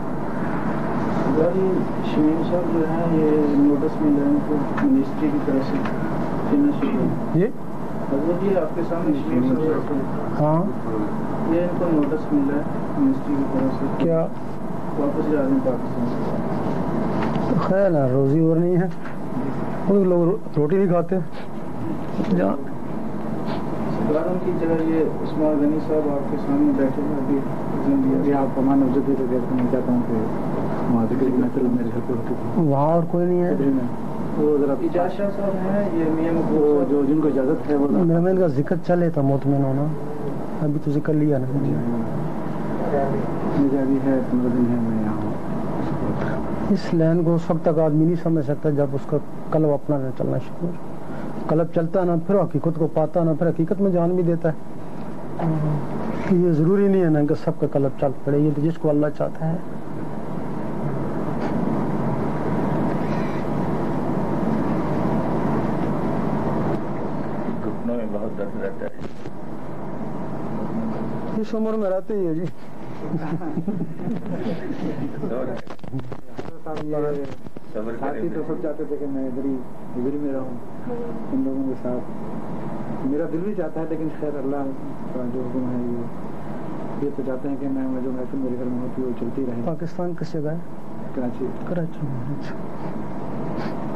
شمیم صاحب جو ہے یہ نوٹس مل رہے ہیں ان کو منسٹری کی طرف سے جی حضرت جی آپ کے سامنے شمیم صاحب ہاں یہ ان کو نوٹس مل رہا ہے منسٹری کی طرف سے کیا واپس جا رہے ہیں پاکستان خیال ہے روزی اور نہیں ہے وہ لوگ روٹی نہیں کھاتے جہاں سرکار ان کی جگہ یہ عثمان غنی صاحب آپ کے سامنے بیٹھے ہیں ابھی آپ کو مان افزودی تو دیکھ میں چاہتا ہوں کہ وہاں ذکر کی محفل میرے گھر پہ ہوتی تھی وہاں اور کوئی نہیں ہے وہ ذرا اجاز شاہ صاحب ہیں یہ میاں مقبول جو جن کو اجازت ہے وہ میرا میں ان کا ذکر چلے تھا مطمئن ہونا ابھی تو ذکر لیا نا مجھے ابھی ہے پندرہ دن ہے میں یہاں ہوں اس لین کو اس وقت تک آدمی نہیں سمجھ سکتا جب اس کا قلب اپنا نہ چلنا شروع ہو قلب چلتا نا پھر حقیقت کو پاتا نا پھر حقیقت میں جان بھی دیتا ہے یہ ضروری نہیں ہے نا کہ سب کا قلب چل پڑے یہ تو جس کو اللہ چاہتا ہے گھٹنوں میں بہت درد رہتا ہے اس عمر میں رہتے ہی ہے جی ساتھی تو سب چاہتے تھے کہ میں ادھر ہی ادھر میں رہوں ان لوگوں کے ساتھ میرا دل بھی چاہتا ہے لیکن خیر اللہ کا جو حکم ہے یہ یہ تو چاہتے ہیں کہ میں جو محفل میرے گھر میں ہوتی ہے وہ چلتی رہے پاکستان کس جگہ ہے کراچی کراچی